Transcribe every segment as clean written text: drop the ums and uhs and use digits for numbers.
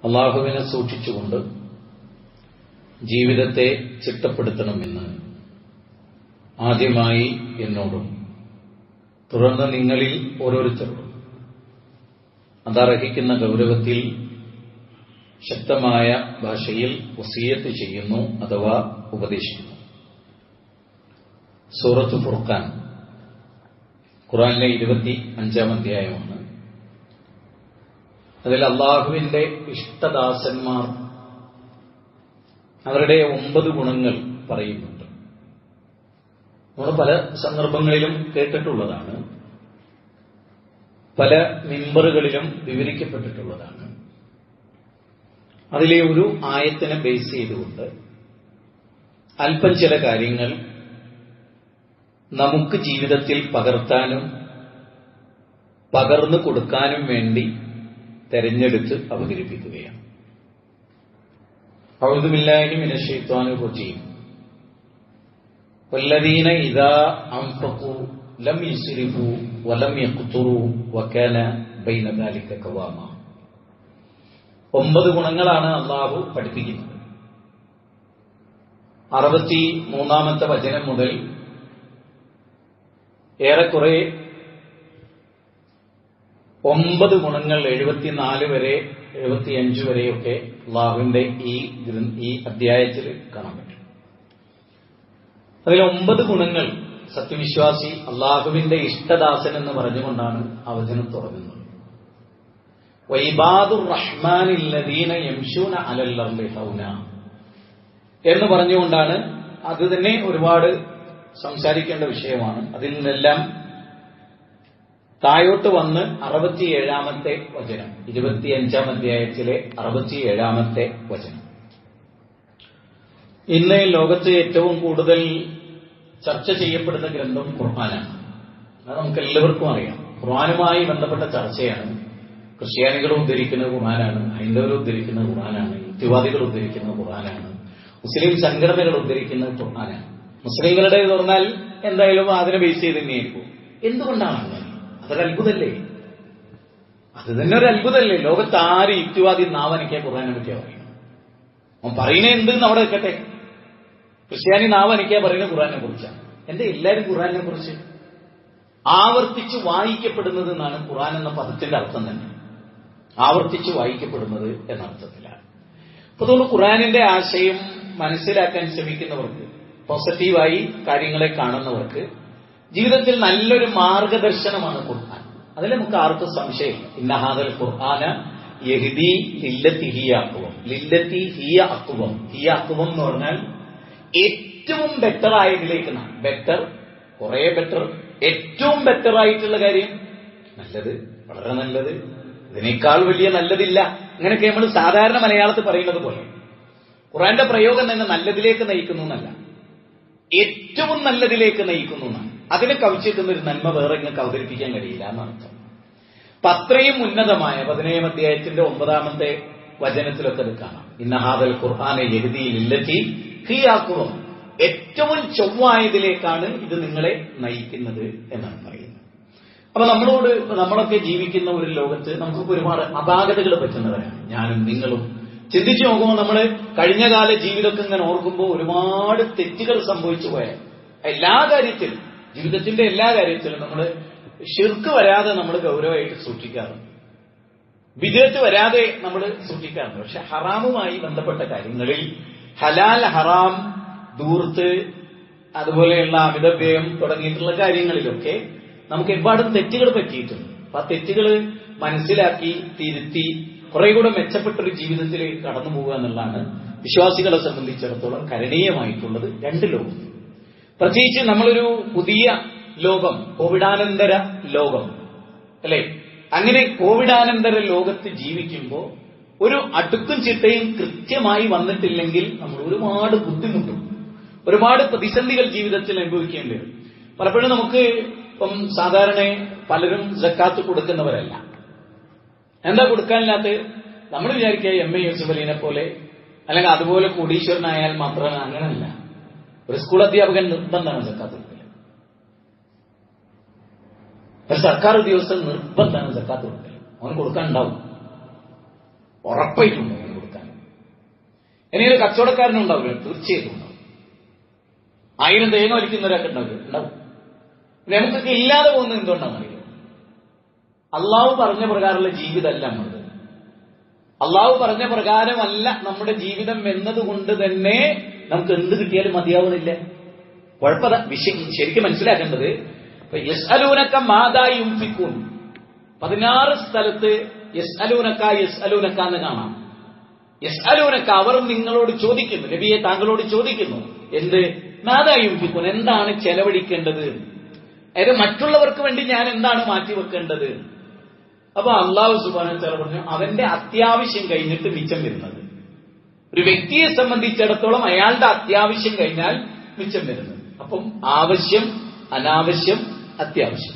അള്ളാഹുവിനെ സൂക്ഷിച്ചുകൊണ്ട് ജീവിതത്തെ ചിട്ടപ്പെടുത്തണമെന്ന് ആദ്യമായി എന്നോടും തുടർന്ന് നിങ്ങളിൽ ഓരോരുത്തരോടും അതർഹിക്കുന്ന ഗൗരവത്തിൽ ശക്തമായ ഭാഷയിൽ വസിയത്ത് ചെയ്യുന്നു അഥവാ ഉപദേശിക്കുന്നു. സൂറത്ത് ഫുർഖാൻ ഖുർആനിലെ 25-ാം അധ്യായമാണ്. അതിൽ അള്ളാഹുവിന്റെ ഇഷ്ടദാസന്മാർ അവരുടെ 9 ഗുണങ്ങൾ പറയുന്നുണ്ട്. നമ്മൾ പല സന്ദർഭങ്ങളിലും കേട്ടിട്ടുള്ളതാണ്, പല മിമ്പറുകളിലും വിവരിക്കപ്പെട്ടിട്ടുള്ളതാണ്. അതിലെ ഒരു ആയത്തിനെ ബേസ് ചെയ്തുകൊണ്ട് അല്പം ചില കാര്യങ്ങൾ നമുക്ക് ജീവിതത്തിൽ പകർത്താനും പകർന്നു കൊടുക്കാനും വേണ്ടി തെരഞ്ഞെടുത്ത് അവതരിപ്പിക്കുകയാണ്. അഊദു ബില്ലാഹി മിനശ് ശൈത്വാനിർ റജീം. വല്ലദീന ഇദാ അൻഫഖൂ ലം യുസ്രിഫൂ വലം യഖ്തുറൂ വകാന ബൈന ദാലിക ഖവാമ. 9 ഗുണങ്ങളാണ് അല്ലാഹു പഠിപ്പിക്കുന്നത്. 63-ാമത്തെ വചനം മുതൽ ഏറെക്കുറെ 9 ഗുണങ്ങൾ 74 വരെ 75 വരെയൊക്കെ അള്ളാഹുവിന്റെ ഈ അധ്യായത്തിൽ കാണാൻ പറ്റും. അതിൽ 9 ഗുണങ്ങൾ സത്യവിശ്വാസി അള്ളാഹുവിന്റെ ഇഷ്ടദാസൻ എന്ന് പറഞ്ഞുകൊണ്ടാണ് ആ വചനം തുടങ്ങുന്നത്. വഇബാദുർ റഹ്മാനില്ലദീന യംശൂന അലൽ അർളി ഹൗന എന്ന് പറഞ്ഞുകൊണ്ടാണ്. അത് തന്നെ ഒരുപാട് സംസാരിക്കേണ്ട വിഷയമാണ്. അതിൽ നിന്നെല്ലാം താഴോട്ട് വന്ന് 67-ാമത്തെ വചനം, 25-ാം അധ്യായത്തിലെ 67-ാമത്തെ വചനം. ഇന്ന് ലോകത്ത് ഏറ്റവും കൂടുതൽ ചർച്ച ചെയ്യപ്പെടുന്ന ഗ്രന്ഥം ഖുർആനാണ്. അത് നമുക്ക് എല്ലാവർക്കും അറിയാം. ഖുർആനുമായി ബന്ധപ്പെട്ട ചർച്ചയാണ്. ക്രിസ്ത്യാനികൾ ഉദ്ധരിക്കുന്ന ഖുർആനാണ്, ഹൈന്ദവർ ഉദ്ധരിക്കുന്ന ഖുർആനാണ്, യുക്തിവാദികൾ ഉദ്ധരിക്കുന്ന ഖുർആനാണ്, മുസ്ലിം സംഘടനകൾ ഉദ്ധരിക്കുന്ന ഖുർആനാണ്. മുസ്ലിങ്ങളുടെ പറഞ്ഞാൽ എന്തായാലും അതിനെ ബേസ് ചെയ്ത് തന്നെയായിരിക്കും. എന്തുകൊണ്ടാണ് അങ്ങനെ? അതൊരു അത്ഭുതമല്ലേ? അത് തന്നെ ഒരു അത്ഭുതമല്ലേ? ലോകത്ത് ആര് യുക്തിവാദി നാവനക്കിയ ഖുർആനെ പറ്റിയാ പറയുന്നത്? അവൻ പറയുന്നത് എന്തെന്ന് അവിടെ വെക്കട്ടെ. ക്രിസ്ത്യാനി നാവനക്കിയാ പറയുന്നത് ഖുർആനെ കുറിച്ചാണ്. എന്താ എല്ലാവരും ഖുർആനെ കുറിച്ച് ആവർത്തിച്ച് വായിക്കപ്പെടുന്നത് എന്നാണ് ഖുർആൻ എന്ന പദത്തിന്റെ അർത്ഥം തന്നെ. ആവർത്തിച്ച് വായിക്കപ്പെടുന്നത് എന്ന അർത്ഥത്തിലാണ്. അപ്പൊ അതുകൊണ്ട് ഖുർആനിന്റെ ആശയം മനസ്സിലാക്കാൻ ശ്രമിക്കുന്നവർക്ക്, പോസിറ്റീവായി കാര്യങ്ങളെ കാണുന്നവർക്ക് ജീവിതത്തിൽ നല്ലൊരു മാർഗദർശനമാണ് ഖുർആൻ. അതിൽ നമുക്ക് ആർക്കും സംശയമില്ല. ഇന്നഹാദൽ ഖുർആന യഹ്ദി ലില്ലത്തി ഹിയ അഖ്വം. ലില്ലത്തി ഹിയ അഖ്വം. ഹിയ അഖ്വം എന്ന് പറഞ്ഞാൽ ഏറ്റവും ബെറ്റർ ആയതിലേക്കാണ്. ബെറ്റർ, കുറെ ബെറ്റർ, ഏറ്റവും ബെറ്റർ ആയിട്ടുള്ള കാര്യം, നല്ലത്, വളരെ നല്ലത്, ഇതിനേക്കാൾ വലിയ നല്ലതില്ല. അങ്ങനെയൊക്കെ നമ്മൾ സാധാരണ മലയാളത്തിൽ പറയുന്നത് പോലെ ഖുർആന്റെ പ്രയോഗം തന്നെ നല്ലതിലേക്ക് നയിക്കുന്നു എന്നല്ല, ഏറ്റവും നല്ലതിലേക്ക് നയിക്കുന്നു എന്നാണ്. അതിനെ കവിച്ചെത്തുന്ന ഒരു നന്മ വേറെ ഇങ്ങൾക്ക് അവതരിപ്പിക്കാൻ കഴിയില്ല എന്നർത്ഥം. അപ്പൊ അത്രയും ഉന്നതമായ 17-ാം അധ്യായത്തിന്റെ 9-ാമത്തെ വചനത്തിലൊക്കെ അത് കാണാം. ഇന്നഹാദൽ ഖുർആന യഹ്ദി ലില്ലത്തി ഹിയ അഖ്വം. ഏറ്റവും ചൊവ്വായതിലേക്കാണ് ഇത് നിങ്ങളെ നയിക്കുന്നത് എന്നാണ് പറയുന്നത്. അപ്പൊ നമ്മളൊക്കെ ജീവിക്കുന്ന ഒരു ലോകത്ത് നമുക്ക് ഒരുപാട് അപാകതകൾ പറ്റുന്നവരാണ്. ഞാനും നിങ്ങളും ചിന്തിച്ചു നോക്കുമ്പോൾ നമ്മൾ കഴിഞ്ഞകാല ജീവിതമൊക്കെ ഇങ്ങനെ ഓർക്കുമ്പോൾ ഒരുപാട് തെറ്റുകൾ സംഭവിച്ചു പോയ എല്ലാ കാര്യത്തിലും, ജീവിതത്തിന്റെ എല്ലാ കാര്യത്തിലും നമ്മൾ ശിർക്ക് വരാതെ നമ്മൾ ഗൗരവമായിട്ട് സൂക്ഷിക്കാറുണ്ട്. വിദേഹത്ത് വരാതെ നമ്മൾ സൂക്ഷിക്കാറുണ്ട്. പക്ഷെ ഹറാമുമായി ബന്ധപ്പെട്ട കാര്യങ്ങളിൽ ഹലാൽ ഹറാം ദൂർത്ത് അതുപോലെയുള്ള അമിതവ്യയം തുടങ്ങിയിട്ടുള്ള കാര്യങ്ങളിലൊക്കെ നമുക്ക് ഒരുപാടും തെറ്റുകൾ പറ്റിയിട്ടുണ്ട്. അപ്പൊ ആ തെറ്റുകൾ മനസ്സിലാക്കി തിരുത്തി കുറെ കൂടെ മെച്ചപ്പെട്ടൊരു ജീവിതത്തിലേക്ക് കടന്നു പോകുക എന്നുള്ളതാണ് വിശ്വാസികളെ സംബന്ധിച്ചിടത്തോളം കരണീയമായിട്ടുള്ളത്. 2 ലോകം, പ്രത്യേകിച്ച് നമ്മളൊരു പുതിയ ലോകം, കോവിഡാനന്തര ലോകം അല്ലെ, അങ്ങനെ കോവിഡാനന്തര ലോകത്ത് ജീവിക്കുമ്പോൾ ഒരു അടുക്കും ചിട്ടയും കൃത്യമായി വന്നിട്ടില്ലെങ്കിൽ നമ്മൾ ഒരുപാട് ബുദ്ധിമുട്ടും ഒരുപാട് പ്രതിസന്ധികൾ ജീവിതത്തിൽ അനുഭവിക്കേണ്ടി വരും. പലപ്പോഴും നമുക്ക് ഇപ്പം സാധാരണ പലരും സക്കാത്ത് കൊടുക്കുന്നവരല്ല. എന്താ കൊടുക്കാനില്ലാത്ത? നമ്മൾ വിചാരിക്കുക എം.എ. യൂസുഫ് അലീനെ പോലെ അല്ലെങ്കിൽ അതുപോലെ കോടീശ്വരനായാൽ മാത്രമേ. അങ്ങനെയല്ല. ഒരു സ്കൂൾ അധ്യാപകൻ നിർബന്ധമാണ് സക്കാത്ത് കൊടുക്കൽ. ഒരു സർക്കാർ ഉദ്യോഗസ്ഥൻ നിർബന്ധമാണ് സക്കാത്ത് കൊടുക്കൽ. അവൻ കൊടുക്കാനുണ്ടാവും. ഉറപ്പായിട്ടുണ്ടോ അങ്ങനെ കൊടുക്കാൻ? ഇനി ഒരു കച്ചവടക്കാരനുണ്ടാവില്ല, തീർച്ചയായിട്ടും ഉണ്ടാവും. 1000 തേങ്ങ വലിക്കുന്നവരൊക്കെ ഉണ്ടാവും. നമുക്കൊക്കെ ഇല്ലാതെ പോകുന്നത് എന്തുകൊണ്ടാണെന്നറിയോ? അള്ളാഹു പറഞ്ഞ പ്രകാരമുള്ള ജീവിതമല്ല നമ്മളത്. അള്ളാഹു പറഞ്ഞ പ്രകാരമല്ല നമ്മുടെ ജീവിതം എന്നതുകൊണ്ട് തന്നെ നമുക്ക് എന്ത് കിട്ടിയാലും മതിയാവുന്നില്ല. കുഴപ്പമില്ല. വിഷയം ശരിക്കും മനസ്സിലാക്കേണ്ടത്, യസ്അലൂനക മാദാ യുൻഫിഖൂൻ 16 സ്ഥലത്ത് യസ്അലൂനക എന്ന് കാണാം. യസ്അലൂനക, അവർ നിങ്ങളോട് ചോദിക്കുന്നു, നബിയെ താങ്കളോട് ചോദിക്കുന്നു. എന്ത്? മാദാ യുൻഫിഖൂൻ, എന്താണ് ചെലവഴിക്കേണ്ടത്? അതായത് മറ്റുള്ളവർക്ക് വേണ്ടി ഞാൻ എന്താണ് മാറ്റിവെക്കേണ്ടത്? അപ്പൊ അള്ളാഹു സുബ്ഹാനഹു വ തആല പറഞ്ഞു, അവന്റെ അത്യാവശ്യം കഴിഞ്ഞിട്ട് മിച്ചം വരുന്നത്. ഒരു വ്യക്തിയെ സംബന്ധിച്ചിടത്തോളം അയാളുടെ അത്യാവശ്യം കഴിഞ്ഞാൽ മിച്ചം വരുന്നത്. അപ്പം ആവശ്യം, അനാവശ്യം, അത്യാവശ്യം.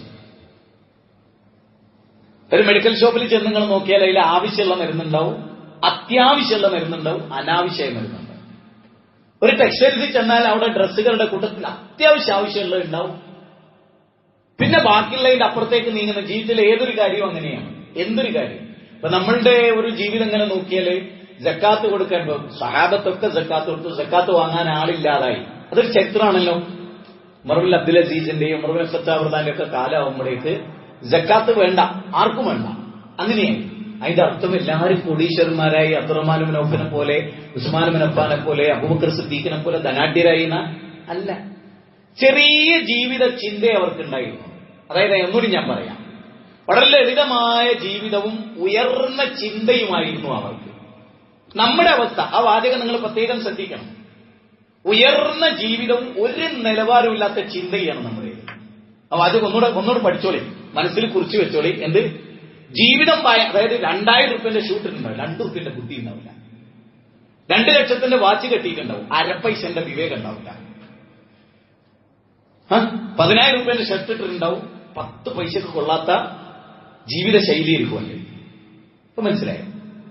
ഒരു മെഡിക്കൽ ഷോപ്പിൽ ചെന്ന് നിങ്ങൾ നോക്കിയാൽ അതിൽ ആവശ്യമുള്ള മരുന്നുണ്ടാവും, അത്യാവശ്യമുള്ള മരുന്നുണ്ടാവും, അനാവശ്യമായ മരുന്നുണ്ടാവും. ഒരു ടെക്സ്റ്റൈൽസിൽ ചെന്നാൽ അവിടെ ഡ്രസ്സുകളുടെ കൂട്ടത്തിൽ അത്യാവശ്യം ആവശ്യമുള്ളത് ഉണ്ടാവും. പിന്നെ ബാക്കിയുള്ളതിന്റെ അപ്പുറത്തേക്ക് നീങ്ങുന്ന ജീവിതത്തിലെ ഏതൊരു കാര്യവും അങ്ങനെയാണ്. എന്തൊരു കാര്യം, ഇപ്പൊ നമ്മളുടെ ഒരു ജീവിതം ഇങ്ങനെ നോക്കിയാല് സക്കാത്ത് കൊടുക്കാൻ, ഇപ്പൊ സഹാബത്തൊക്കെ സക്കാത്ത് കൊടുത്തു, സക്കാത്ത് വാങ്ങാൻ ആളില്ലാതായി. അതൊരു ചരിത്രമാണല്ലോ. ഉമർ ബിൻ അബ്ദുൽ അസീസിന്റെയും ഉമർ ബിൻ ഖത്താബിന്റെ ഒക്കെ കാലമാകുമ്പോഴേക്ക് സക്കാത്ത് വേണ്ട, ആർക്കും വേണ്ട, അങ്ങനെയായി. അതിന്റെ അർത്ഥം എല്ലാവരും കോടീശ്വരന്മാരായി, അബ്ദുറഹ്മാൻ ബിൻ ഔഫിനെ പോലെ, ഉസ്മാൻ ബിൻ അഫ്ഫാനെ പോലെ, അബൂബക്കർ സിദ്ദീഖിനെ പോലെ ധനാഢ്യരായി അല്ല. ചെറിയ ജീവിത ചിന്ത അവർക്കുണ്ടായിരുന്നു. അതായത് ഒന്നുകൂടി ഞാൻ പറയാം, വളരെ ലളിതമായ ജീവിതവും ഉയർന്ന ചിന്തയുമായിരുന്നു അവർക്ക്. നമ്മുടെ അവസ്ഥ, ആ വാചകം നിങ്ങൾ പ്രത്യേകം ശ്രദ്ധിക്കണം. ഉയർന്ന ജീവിതവും ഒരു നിലവാരമില്ലാത്ത ചിന്തയാണ് നമ്മുടെ. ആ വാചകം ഒന്നുകൂടെ പഠിച്ചോളി, മനസ്സിൽ കുറിച്ച് വെച്ചോളി. എന്ത്? ജീവിതം അതായത് 2000 റുപ്യന്റെ ഷൂട്ടിട്ടുണ്ടാവും, 2 റുപ്യന്റെ ബുദ്ധി ഉണ്ടാവില്ല. 2 ലക്ഷത്തിന്റെ വാച്ച് കെട്ടിയിട്ടുണ്ടാവും, അരപ്പൈസന്റെ വിവേകം ഉണ്ടാവില്ല. 10,000 റുപ്യന്റെ ഷർട്ട് ഇട്ടിട്ടുണ്ടാവും, 10 പൈസക്ക് കൊള്ളാത്ത ജീവിത ശൈലി ഇരിക്കുമല്ലേ. ഇപ്പൊ മനസ്സിലായോ?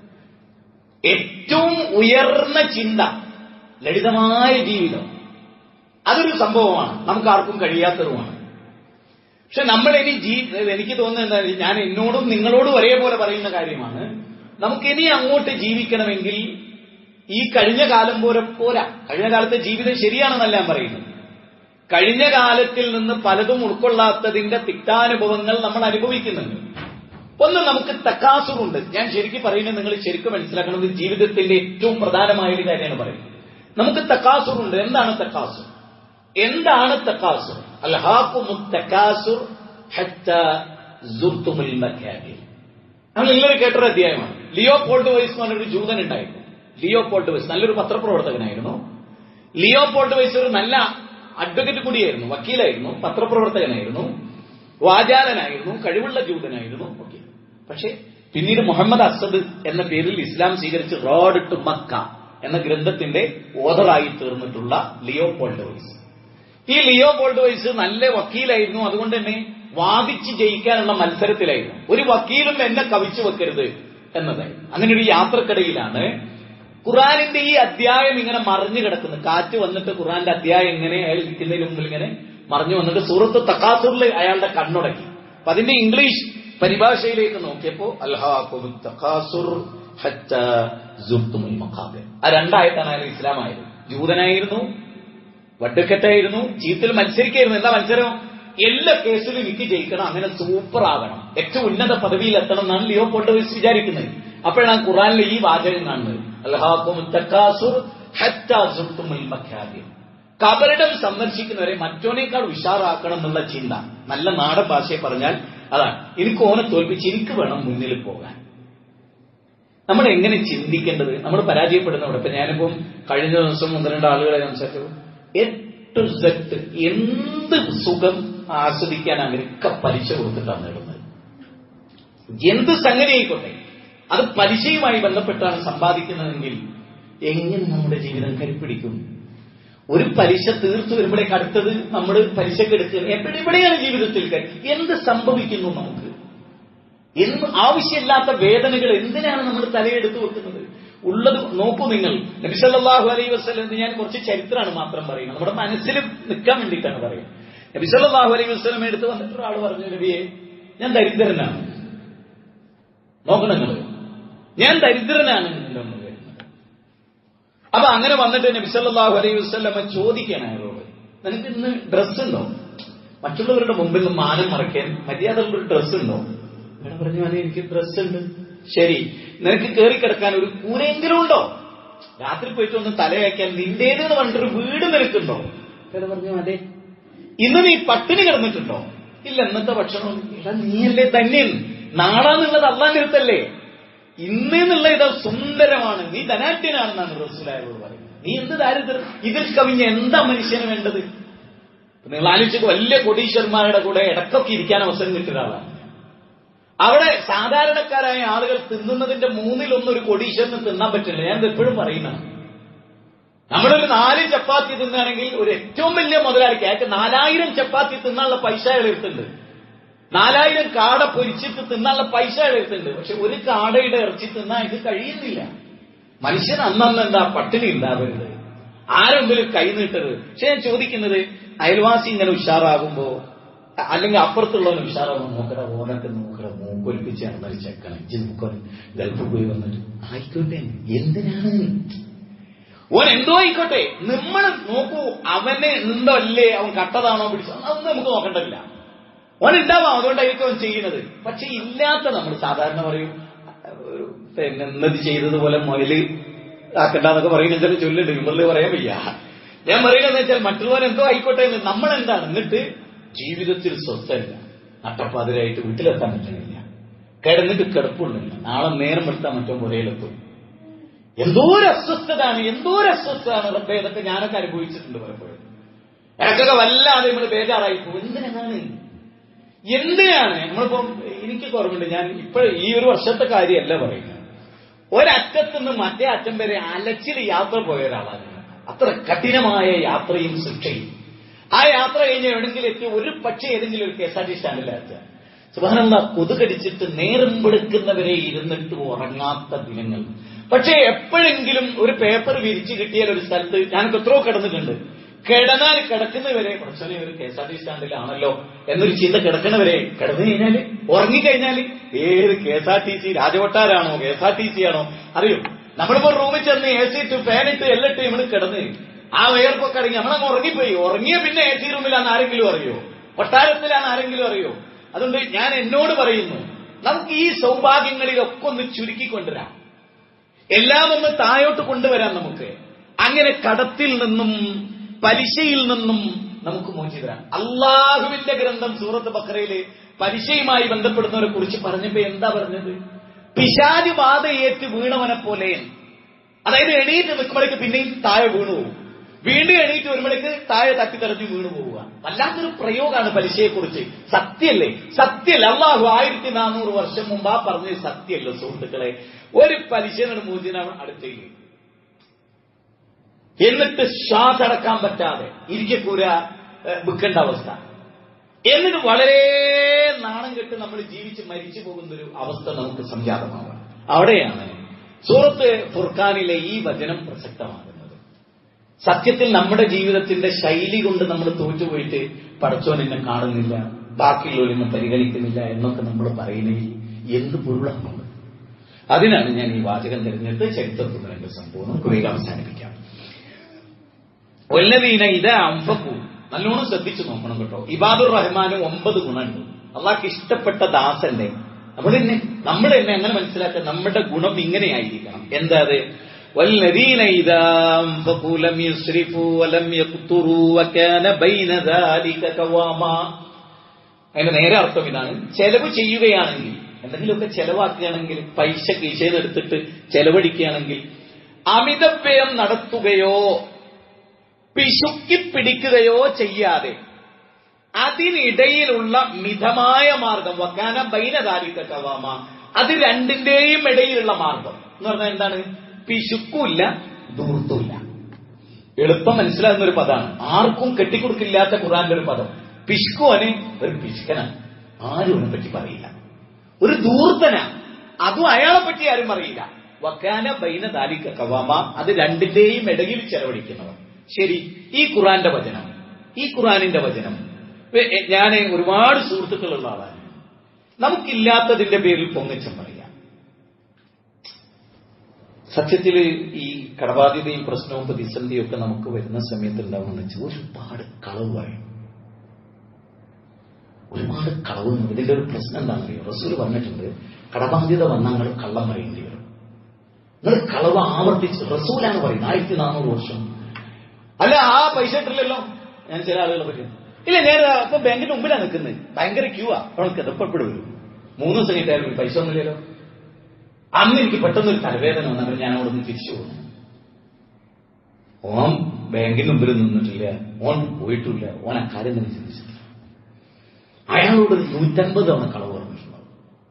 ഏറ്റവും ഉയർന്ന ചിന്ത, ലളിതമായ ജീവിതം, അതൊരു സംഭവമാണ്, നമുക്ക് ആർക്കും കഴിയാത്തതുമാണ്. പക്ഷെ നമ്മളിനി എനിക്ക് തോന്നുന്നത് എന്താ, ഞാൻ എന്നോടും നിങ്ങളോടും ഒരേപോലെ പറയുന്ന കാര്യമാണ്, നമുക്കിനി അങ്ങോട്ട് ജീവിക്കണമെങ്കിൽ ഈ കഴിഞ്ഞ കാലം പോലെ പോരാ. കഴിഞ്ഞ കാലത്തെ ജീവിതം ശരിയാണെന്നല്ല ഞാൻ പറയുന്നത്. കഴിഞ്ഞ കാലത്തിൽ നിന്ന് പലതും ഉൾക്കൊള്ളാത്തതിന്റെ തിക്താനുഭവങ്ങൾ നമ്മൾ അനുഭവിക്കുന്നുണ്ട്. ഒന്ന്, നമുക്ക് തക്കാസുറുണ്ട്. ഞാൻ ശരിക്കും പറയുന്നത് നിങ്ങൾ ശരിക്കും മനസ്സിലാക്കണം, ജീവിതത്തിന്റെ ഏറ്റവും പ്രധാനമായ ഒരു കാര്യമാണ് പറയുന്നത്. നമുക്ക് തക്കാസുറുണ്ട്. എന്താണ് തക്കാസുർ? എന്താണ് തക്കാസുർ? അൽഹാഖുമുത് തകാസുർ ഹത്താ സുർതുമുൽ മകാബിർ. നമ്മൾ എല്ലാവരും കേട്ടൊരു അധ്യായമാണ്. ലിയോപോൾഡ് വൈസ് എന്ന് പറഞ്ഞൊരു ജൂതൻ ഉണ്ടായിരുന്നു. ലിയോപോൾഡ് വൈസ് നല്ലൊരു പത്രപ്രവർത്തകനായിരുന്നു. ലിയോപോൾഡ് വൈസ് ഒരു നല്ല അഡ്വക്കേറ്റ് കൂടിയായിരുന്നു, വക്കീലായിരുന്നു, പത്രപ്രവർത്തകനായിരുന്നു, വാചാലനായിരുന്നു, കഴിവുള്ള ജൂതനായിരുന്നു. ഓക്കെ. പക്ഷേ പിന്നീട് മുഹമ്മദ് അസദ് എന്ന പേരിൽ ഇസ്ലാം സ്വീകരിച്ച് റോഡ് ടു മക്ക എന്ന ഗ്രന്ഥത്തിന്റെ ഓഥറായി തീർന്നിട്ടുള്ള ലിയോപോൾഡ് വൈസ്. ഈ ലിയോപോൾഡ് വൈസ് നല്ല വക്കീലായിരുന്നു. അതുകൊണ്ട് തന്നെ വാദിച്ച് ജയിക്കാനുള്ള മത്സരത്തിലായിരുന്നു. ഒരു വക്കീലും എന്നെ കവിച്ചു വെക്കരുത് എന്നതായിരുന്നു. അങ്ങനെ ഒരു യാത്രക്കിടയിലാണ് ഖുറാനിന്റെ ഈ അധ്യായം ഇങ്ങനെ മറിഞ്ഞു കിടക്കുന്നത്. കാറ്റ് വന്നിട്ട് ഖുറാന്റെ അധ്യായം ഇങ്ങനെ അയാൾ ഇരിക്കുന്നതിന് മുമ്പിൽ ഇങ്ങനെ മറിഞ്ഞു വന്നിട്ട് സൂറത്ത് തകാസുറിൽ അയാളുടെ കണ്ണുടക്കി. അപ്പൊ അതിന്റെ ഇംഗ്ലീഷ് പരിഭാഷയിലേക്ക് നോക്കിയപ്പോ അൽഹാഖുമുത് തകാസുർ ഹത്താ സുർതുമുൽ മഖാബിർ. ആ 2 ആയത്താണ് അയാൾ ഇസ്ലാമായത്. ജൂതനായിരുന്നു, വഡ്ഡക്കറ്റായിരുന്നു, ജീവിതത്തിൽ മത്സരിക്കായിരുന്നു. എന്താ മത്സരം? എല്ലാ കേസിലും എനിക്ക് ജയിക്കണം, അങ്ങനെ സൂപ്പർ ആകണം, ഏറ്റവും ഉന്നത പദവിയിൽ എത്തണം എന്നാണ് ലിയോപോൾഡ് വൈസ് വിചാരിക്കുന്നത്. അപ്പോഴാണ് ഖുറാനിലെ ഈ വാചകം കാണുന്നത്, അൽഹാഖുമുത് തകാസുർ ഹത്താ സുർതുമുൽ മഖാബിർ. കബറിടം സന്ദർശിക്കുന്നവരെ മറ്റോനേക്കാൾ ഉഷാറാക്കണം എന്നുള്ള ചിന്ത. നല്ല നാടൻ ഭാഷയെ പറഞ്ഞാൽ അതാണ്. എനിക്ക് ഓനെ തോൽപ്പിച്ച് എനിക്ക് വേണം മുന്നിൽ പോകാൻ. നമ്മൾ എങ്ങനെ ചിന്തിക്കേണ്ടത്? നമ്മൾ പരാജയപ്പെടുന്നവിടെ. ഇപ്പൊ ഞാനിപ്പം കഴിഞ്ഞ ദിവസം 1-2 ആളുകളെ സംസാരിച്ചു. A to Z എന്ത് സുഖം ആസ്വദിക്കാൻ അവരൊക്കെ പലിശ കൊടുത്തിട്ടാണ് നേടുന്നത്. എന്ത് സംഗതി ആയിക്കോട്ടെ, അത് പലിശയുമായി ബന്ധപ്പെട്ടാണ് സമ്പാദിക്കുന്നതെങ്കിൽ എങ്ങനെ നമ്മുടെ ജീവിതം കരുപ്പിടിക്കും? ഒരു പലിശ തീർത്തു വരുമ്പോഴേക്ക് അടുത്തത് നമ്മൾ പലിശക്ക് എടുക്കുക. എവിടെയാണ് ജീവിതത്തിൽ എന്ത് സംഭവിക്കുന്നു? നമുക്ക് ആവശ്യമില്ലാത്ത വേദനകൾ എന്തിനാണ് നമ്മൾ തലയെടുത്ത് വെക്കുന്നത്? ഉള്ളത് നോക്കൂ നിങ്ങൾ. നബി സല്ലല്ലാഹു അലൈഹി വസല്ലം, ഞാൻ കുറച്ച് ചരിത്രമാണ് മാത്രം പറയുന്നത്, നമ്മുടെ മനസ്സിൽ നിൽക്കാൻ വേണ്ടിയിട്ടാണ് പറയുന്നത്. നബി സല്ലല്ലാഹു അലൈഹി വസല്ലം എടുത്ത് വന്നിട്ട് ഒരാൾ പറഞ്ഞു, നബിയെ ഞാൻ ദരിദ്രനാണ്, നോക്കണം നിങ്ങൾ, ഞാൻ ദരിദ്രനാണ് എന്റെ മുന്നിൽ വരുന്നത്. അപ്പൊ അങ്ങനെ വന്നിട്ട് നബി സല്ലല്ലാഹു അലൈഹി വസല്ലമ ചോദിക്കാൻ അയാളോട്, നിനക്ക് ഇന്ന് ഡ്രസ് ഉണ്ടോ? മറ്റുള്ളവരുടെ മുമ്പിൽ നിന്ന് മാനം മറയ്ക്കാൻ മര്യാദയുള്ളൊരു ഡ്രസ് ഉണ്ടോ? അയാൾ പറഞ്ഞു, അതെ എനിക്ക് ഡ്രസ് ഉണ്ട്. ശരി, നിനക്ക് കയറിക്കിടക്കാൻ ഒരു കൂരെങ്കിലും ഉണ്ടോ? രാത്രി പോയിട്ട് ഒന്ന് തലവയ്ക്കാൻ നിന്റേതെന്ന് പറഞ്ഞിട്ടൊരു വീട് നിനക്കുണ്ടോ? അയാൾ പറഞ്ഞു, അതെ. ഇന്ന് നീ പട്ടിണി കിടന്നിട്ടുണ്ടോ? ഇല്ല. ഇന്നത്തെ ഭക്ഷണം ഇല്ല. നീയല്ലേ ധന്യൻ, നാളാന്നുള്ളത് അള്ളാന്റെ അടുത്തല്ലേ. ഇന്ന് എന്നുള്ള ഇത് സുന്ദരമാണ്, നീ ധനാഢ്യനാണെന്നാണ് റസൂലുള്ളാഹിയോട് പറയുന്നത്. നീ എന്ത് ദാരിദ്ര്യം, ഇതിൽ കവിഞ്ഞ എന്താ മനുഷ്യന് വേണ്ടത്? നിങ്ങൾ ആലോചിച്ച്, വലിയ കോടീശ്വരന്മാരുടെ കൂടെ ഇടക്കൊക്കെ ഇരിക്കാൻ അവസരം കിട്ടിയ ഒരാളാണ്. അവിടെ സാധാരണക്കാരായ ആളുകൾ തിന്നുന്നതിന്റെ 1/3 ഒരു കോടീശ്വരന് തിന്നാൻ പറ്റില്ല. ഞാൻ എപ്പോഴും പറയുന്നതാണ്. നമ്മളൊരു 4 ചപ്പാത്തി തിന്നുകയാണെങ്കിൽ ഒരു ഏറ്റവും വലിയ മുതലാളിക്ക് അയാൾക്ക് 4000 ചപ്പാത്തി തിന്നാനുള്ള പൈസ അയാൾ എടുത്തുണ്ട്. 4000 കാട പൊരിച്ചിട്ട് തിന്നാനുള്ള പൈസ അയാൾ എടുത്തുണ്ട്. പക്ഷെ ഒരു കാടയുടെ ഇറച്ചി തിന്നാൻ ഇത് കഴിയുന്നില്ല. മനുഷ്യൻ അന്നന്ന് എന്താ പട്ടിണി ഉണ്ടാവരുത്, ആരെങ്കിലും കൈ നീട്ടരുത്. പക്ഷെ ഞാൻ ചോദിക്കുന്നത്, അയൽവാസി ഇങ്ങനെ ഉഷാറാകുമ്പോ അല്ലെങ്കിൽ അപ്പുറത്തുള്ളവന് ഉഷാറാകുമ്പോൾ നോക്കട ഓനൊക്കെ നോക്കട മൂക്കൊലിപ്പിച്ചാണ് മരിച്ചേക്കണം, ഇഞ്ചി നോക്കാൻ ഗൾഫ് പോയി വന്നിട്ട് ആയിക്കോട്ടെ, എന്തിനാണ് ഓൻ എന്തോ ആയിക്കോട്ടെ, നമ്മൾ നോക്കൂ, അവന് ഉണ്ടോ അല്ലേ, അവൻ കട്ടതാണോ പിടിച്ചോ, അതൊന്നും നമുക്ക് നോക്കണ്ടല്ല. ഓൻ ഉണ്ടാവാം, അതുകൊണ്ടായിരിക്കും അവൻ ചെയ്യുന്നത്. പക്ഷെ ഇല്ലാത്ത നമ്മൾ സാധാരണ പറയും, പിന്നെ എന്നത് ചെയ്തതുപോലെ മുയല് ആക്കണ്ടെന്നൊക്കെ പറയുന്ന ചില ചൊല്ലുണ്ട്. ഇവരിൽ പറയാൻ വയ്യ. ഞാൻ പറയുന്നതെന്ന് വെച്ചാൽ മറ്റുള്ളവർ എന്തോ ആയിക്കോട്ടെ എന്ന് നമ്മളെന്താണ്, എന്നിട്ട് ജീവിതത്തിൽ സ്വസ്ഥമില്ല, നട്ടപ്പാതിരായിട്ട് വീട്ടിലെത്താൻ പറ്റണില്ല, കിടന്നിട്ട് കിടപ്പുള്ളില്ല, നാളെ നേരം എടുത്താൽ മറ്റോ പുരയിലെത്തും. എന്തോ ഒരു അസ്വസ്ഥതാണ് റബ്ബേ. ഇതൊക്കെ ഞാനൊക്കെ അനുഭവിച്ചിട്ടുണ്ട് പലപ്പോഴും. ഇടയ്ക്കൊക്കെ വല്ലാതെ നമ്മൾ ബേജാറായി പോകും. എന്തിനാണ് നമ്മളിപ്പം, എനിക്ക് കുറവുണ്ട്, ഞാൻ ഇപ്പോഴും ഈ ഒരു വർഷത്തെ കാര്യമല്ല പറയുന്നത്, ഒരറ്റത്തുനിന്ന് മറ്റേ അറ്റം വരെ അലച്ചിൽ യാത്ര പോയ ഒരാളാണ്. അത്ര കഠിനമായ യാത്രയും ശിക്ഷയും. ആ യാത്ര കഴിഞ്ഞ് എവിടെങ്കിലും എത്തി ഒരു പക്ഷേ ഏതെങ്കിലും ഒരു KSRTC സ്റ്റാൻഡിലെത്തുക, സുബ്ഹാനല്ലാഹ്, കൊതുകടിച്ചിട്ട് നേരം വെളുക്കുന്നവരെ ഇരുന്നിട്ട് ഉറങ്ങാത്ത ദിനങ്ങൾ. പക്ഷേ എപ്പോഴെങ്കിലും ഒരു പേപ്പർ വിരിച്ചു കിട്ടിയാൽ ഒരു സ്ഥലത്ത്, ഞാനൊക്കെ എത്രയോ കിടന്നിട്ടുണ്ട്, കിടന്നാൽ കിടക്കുന്നവരെ പ്രശ്നം ഒരു KSRTC സ്റ്റാൻഡിലാണല്ലോ എന്നൊരു ചിന്ത കിടക്കുന്നവരെ, കിടന്നു കഴിഞ്ഞാൽ ഉറങ്ങിക്കഴിഞ്ഞാൽ ഏത് KSRTC രാജവട്ടാരാണോ KSRTC ആണോ അറിയും. നമ്മളിപ്പോ റൂമിൽ ചെന്ന് AC ഇട്ട് ഫാനിട്ട് എല്ലിട്ട് നമ്മൾ കിടന്ന് ആ വേർപ്പൊക്കെ ഇറങ്ങി നമ്മളങ്ങ് ഉറങ്ങിപ്പോയി. ഉറങ്ങിയ പിന്നെ AC റൂമിലാണ് ആരെങ്കിലും അറിയോ, കൊട്ടാരത്തിലാണ് ആരെങ്കിലും അറിയോ? അതുകൊണ്ട് ഞാൻ എന്നോട് പറയുന്നു, നമുക്ക് ഈ സൗഭാഗ്യങ്ങളിലൊക്കെ ഒന്ന് ചുരുക്കിക്കൊണ്ടുവരാം, എല്ലാം ഒന്ന് താഴോട്ട് കൊണ്ടുവരാം. നമുക്ക് അങ്ങനെ കടത്തിൽ നിന്നും പലിശയിൽ നിന്നും നമുക്ക് മോചിതരാം. അള്ളാഹുവിന്റെ ഗ്രന്ഥം സൂറത്ത് ബഖറയില് പലിശയുമായി ബന്ധപ്പെടുന്നവരെ കുറിച്ച് പറഞ്ഞപ്പോ എന്താ പറഞ്ഞത്? പിശാച് ബാധയേറ്റ് വീണവനെ പോലെ. അതായത് എണീറ്റ് നിൽക്കുമ്പോഴേക്ക് പിന്നെയും താഴെ വീണു പോകും, വീണ്ടും എണീറ്റ് വരുമ്പോഴേക്ക് താഴെ തട്ടിത്തെറിഞ്ഞ് വീണു പോവുക. വല്ലാത്തൊരു പ്രയോഗമാണ് പലിശയെക്കുറിച്ച്. സത്യല്ലേ? സത്യല്ല. അള്ളാഹു 1400 വർഷം മുമ്പാ പറഞ്ഞത് സത്യമല്ലോ സുഹൃത്തുക്കളെ. ഒരു പലിശയുടെ മോചനം അടുത്തേക്ക്, എന്നിട്ട് ശ്വാസടക്കാൻ പറ്റാതെ ഇരിക്കൂര വിൽക്കേണ്ട അവസ്ഥ, എന്നിട്ട് വളരെ നാണം കെട്ട് നമ്മൾ ജീവിച്ച് മരിച്ചു പോകുന്നൊരു അവസ്ഥ നമുക്ക് സംജാതമാവാം. അവിടെയാണ് സൂറത്ത് ഫുർഖാനിലെ ഈ വചനം പ്രസക്തമാകുന്നത്. സത്യത്തിൽ നമ്മുടെ ജീവിതത്തിന്റെ ശൈലി കൊണ്ട് നമ്മൾ തോറ്റുപോയിട്ട് പടച്ചോൻ എന്നെ കാണുന്നില്ല, ബാക്കിയുള്ളവരെന്നെ പരിഗണിക്കുന്നില്ല എന്നൊക്കെ നമ്മൾ പറയുന്നതിൽ എന്ത് പൊരുളാണുള്ളത്? അതിനാണ് ഞാൻ ഈ വാചകം തിരഞ്ഞെടുത്ത് ചരിത്രത്തിൽ എന്റെ സംഭവം നമുക്ക് വേഗം അവസാനിപ്പിക്കാം. വല്ലദീന ഇദാ അൻഫഖു, നല്ലോണം ശ്രദ്ധിച്ചു നോക്കണം കേട്ടോ. ഇബാദുർ റഹ്മാന് 9 ഗുണമുണ്ട്. അള്ളാഹ്ക്ക് ഇഷ്ടപ്പെട്ട ദാസന്റെ നമ്മൾ തന്നെ അങ്ങനെ മനസ്സിലാക്കുക, നമ്മുടെ ഗുണം ഇങ്ങനെയായിരിക്കണം. എന്താ അത്? വല്ലദീന ഇദാ അൻഫഖു ലം യുസ്രിഫു വലം യഖ്തുറു വകാന ബൈന ദാലിക ഖവാമാ. അതിന്റെ നേരെ അർത്ഥം ഇതാണ്: ചെലവ് ചെയ്യുകയാണെങ്കിൽ, എന്തെങ്കിലുമൊക്കെ ചെലവാക്കുകയാണെങ്കിൽ, പൈസ കീശയിൽ എടുത്തിട്ട് ചെലവഴിക്കുകയാണെങ്കിൽ, അമിതവ്യയം നടത്തുകയോ പിശുക്കി പിടിക്കുകയോ ചെയ്യാതെ അതിനിടയിലുള്ള മിതമായ മാർഗം, വക്കാന ബൈനദാലിക ഖവാമ, അത് രണ്ടിന്റെയും ഇടയിലുള്ള മാർഗം എന്ന് പറഞ്ഞാൽ എന്താണ്? പിശുക്കുമില്ല ധൂർത്തുമില്ല. എളുപ്പം മനസ്സിലാകുന്ന ഒരു പദമാണ്, ആർക്കും കെട്ടിക്കൊടുക്കില്ലാത്ത ഖുർആന്റെ ഒരു പദം. പിശുക്കുവന് ഒരു പിശുക്കനാണ്, ആരും അവനെ പറ്റി പറയില്ല. ഒരു ധൂർത്തനാ, അതും അയാളെ പറ്റി ആരും അറിയില്ല. വക്കാന ബൈനദാലിക ഖവാമ, അത് രണ്ടിന്റെയും ഇടയിൽ ചെലവഴിക്കുന്നവർ. ശരി, ഈ ഖുർആന്റെ വചനം, ഈ ഖുർആനിന്റെ വചനം, ഞാൻ ഒരുപാട് സുഹൃത്തുക്കളുള്ള ആളാണ്. നമുക്കില്ലാത്തതിന്റെ പേരിൽ പൊങ്ങച്ചം പറയാം. സത്യത്തിൽ ഈ കടബാധ്യതയും പ്രശ്നവും പ്രതിസന്ധിയും ഒക്കെ നമുക്ക് വരുന്ന സമയത്ത് ഉണ്ടാവുമെന്ന് വെച്ചാൽ ഒരുപാട് കളവ് പറയും, ഒരുപാട് കളവ്. ഇതിന്റെ ഒരു പ്രശ്നം എന്താണെന്നറിയോ? റസൂൽ പറഞ്ഞിട്ടുണ്ട്, കടബാധ്യത വന്നാൽ നിങ്ങൾ കള്ളം പറയേണ്ടി വരും. നിങ്ങൾ കളവ് ആവർത്തിച്ച്, റസൂലാണ് പറയുന്നത് 1400 വർഷം. അല്ല ആ പൈസ ഇട്ടില്ലല്ലോ. ഞാൻ ചില ആളുകളെ പറ്റി ഇല്ല, ഞാൻ ഇപ്പൊ ബാങ്കിന്റെ മുമ്പിലാണ് നിൽക്കുന്നത്, ഭയങ്കര ക്യൂ ആ, അവൾക്ക് എതപ്പപ്പോഴും വരും. 3 ദിവസം കഴിഞ്ഞാലും പൈസ ഒന്നുമില്ലല്ലോ. അന്ന് എനിക്ക് പെട്ടെന്നൊരു തലവേദന വന്നപ്പോൾ ഞാൻ അവിടെ നിന്ന് തിരിച്ചു പോകുന്നു. ഓൻ ബാങ്കിന് മുമ്പിൽ നിന്നിട്ടില്ല, ഓൻ പോയിട്ടില്ല, ഓൻ ആ കാര്യം തന്നെ ചിന്തിച്ചിട്ടില്ല. അയാളോട് 150 തവണ കളവ് പറഞ്ഞിട്ടുണ്ടാവും.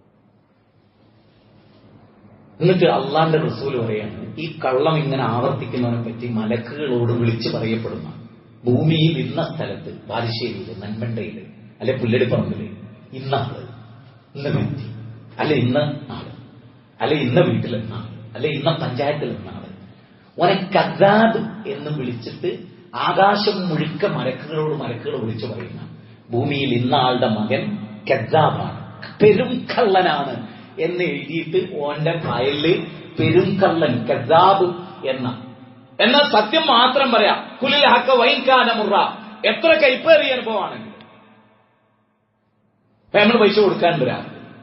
എന്നിട്ട് അള്ളാന്റെ റസൂൽ പറയാണ്, ഈ കള്ളം ഇങ്ങനെ ആവർത്തിക്കുന്നവനെ പറ്റി മലക്കുകളോട് വിളിച്ചു പറയപ്പെടുന്ന, ഭൂമിയിൽ ഇന്ന സ്ഥലത്ത്, ബാലുശ്ശേരിയില്, നന്മണ്ടയില്, അല്ലെ പുല്ലടിപ്പറമ്പില് ഇന്ന ആള്, ഇന്ന വ്യക്തി, അല്ലെ ഇന്ന ആള്, അല്ലെ ഇന്ന വീട്ടിലെന്ന ആള്, അല്ലെ ഇന്ന പഞ്ചായത്തിൽ നിന്ന ആള്, ഓനെ കദ്ദാബ് എന്ന് വിളിച്ചിട്ട് ആകാശം മുഴുക്ക മലക്കുകൾ വിളിച്ചു പറയുന്ന, ഭൂമിയിൽ ഇന്ന ആളുടെ മകൻ കദ്ദാബാണ്, പെരും കള്ളനാണ് എന്ന് എഴുതിയിട്ട് ഓന്റെ ഫയലില് പെരും കള്ളൻ കദ്ദാബ് എന്നാൽ സത്യം മാത്രം പറയാം. കുലിൽ ഹക്ക വൈൻകാന മുറ, എത്ര കൈപ്പേറിയ അനുഭവമാണെങ്കിൽ നമ്മൾ പൈസ കൊടുക്കാൻ വരാം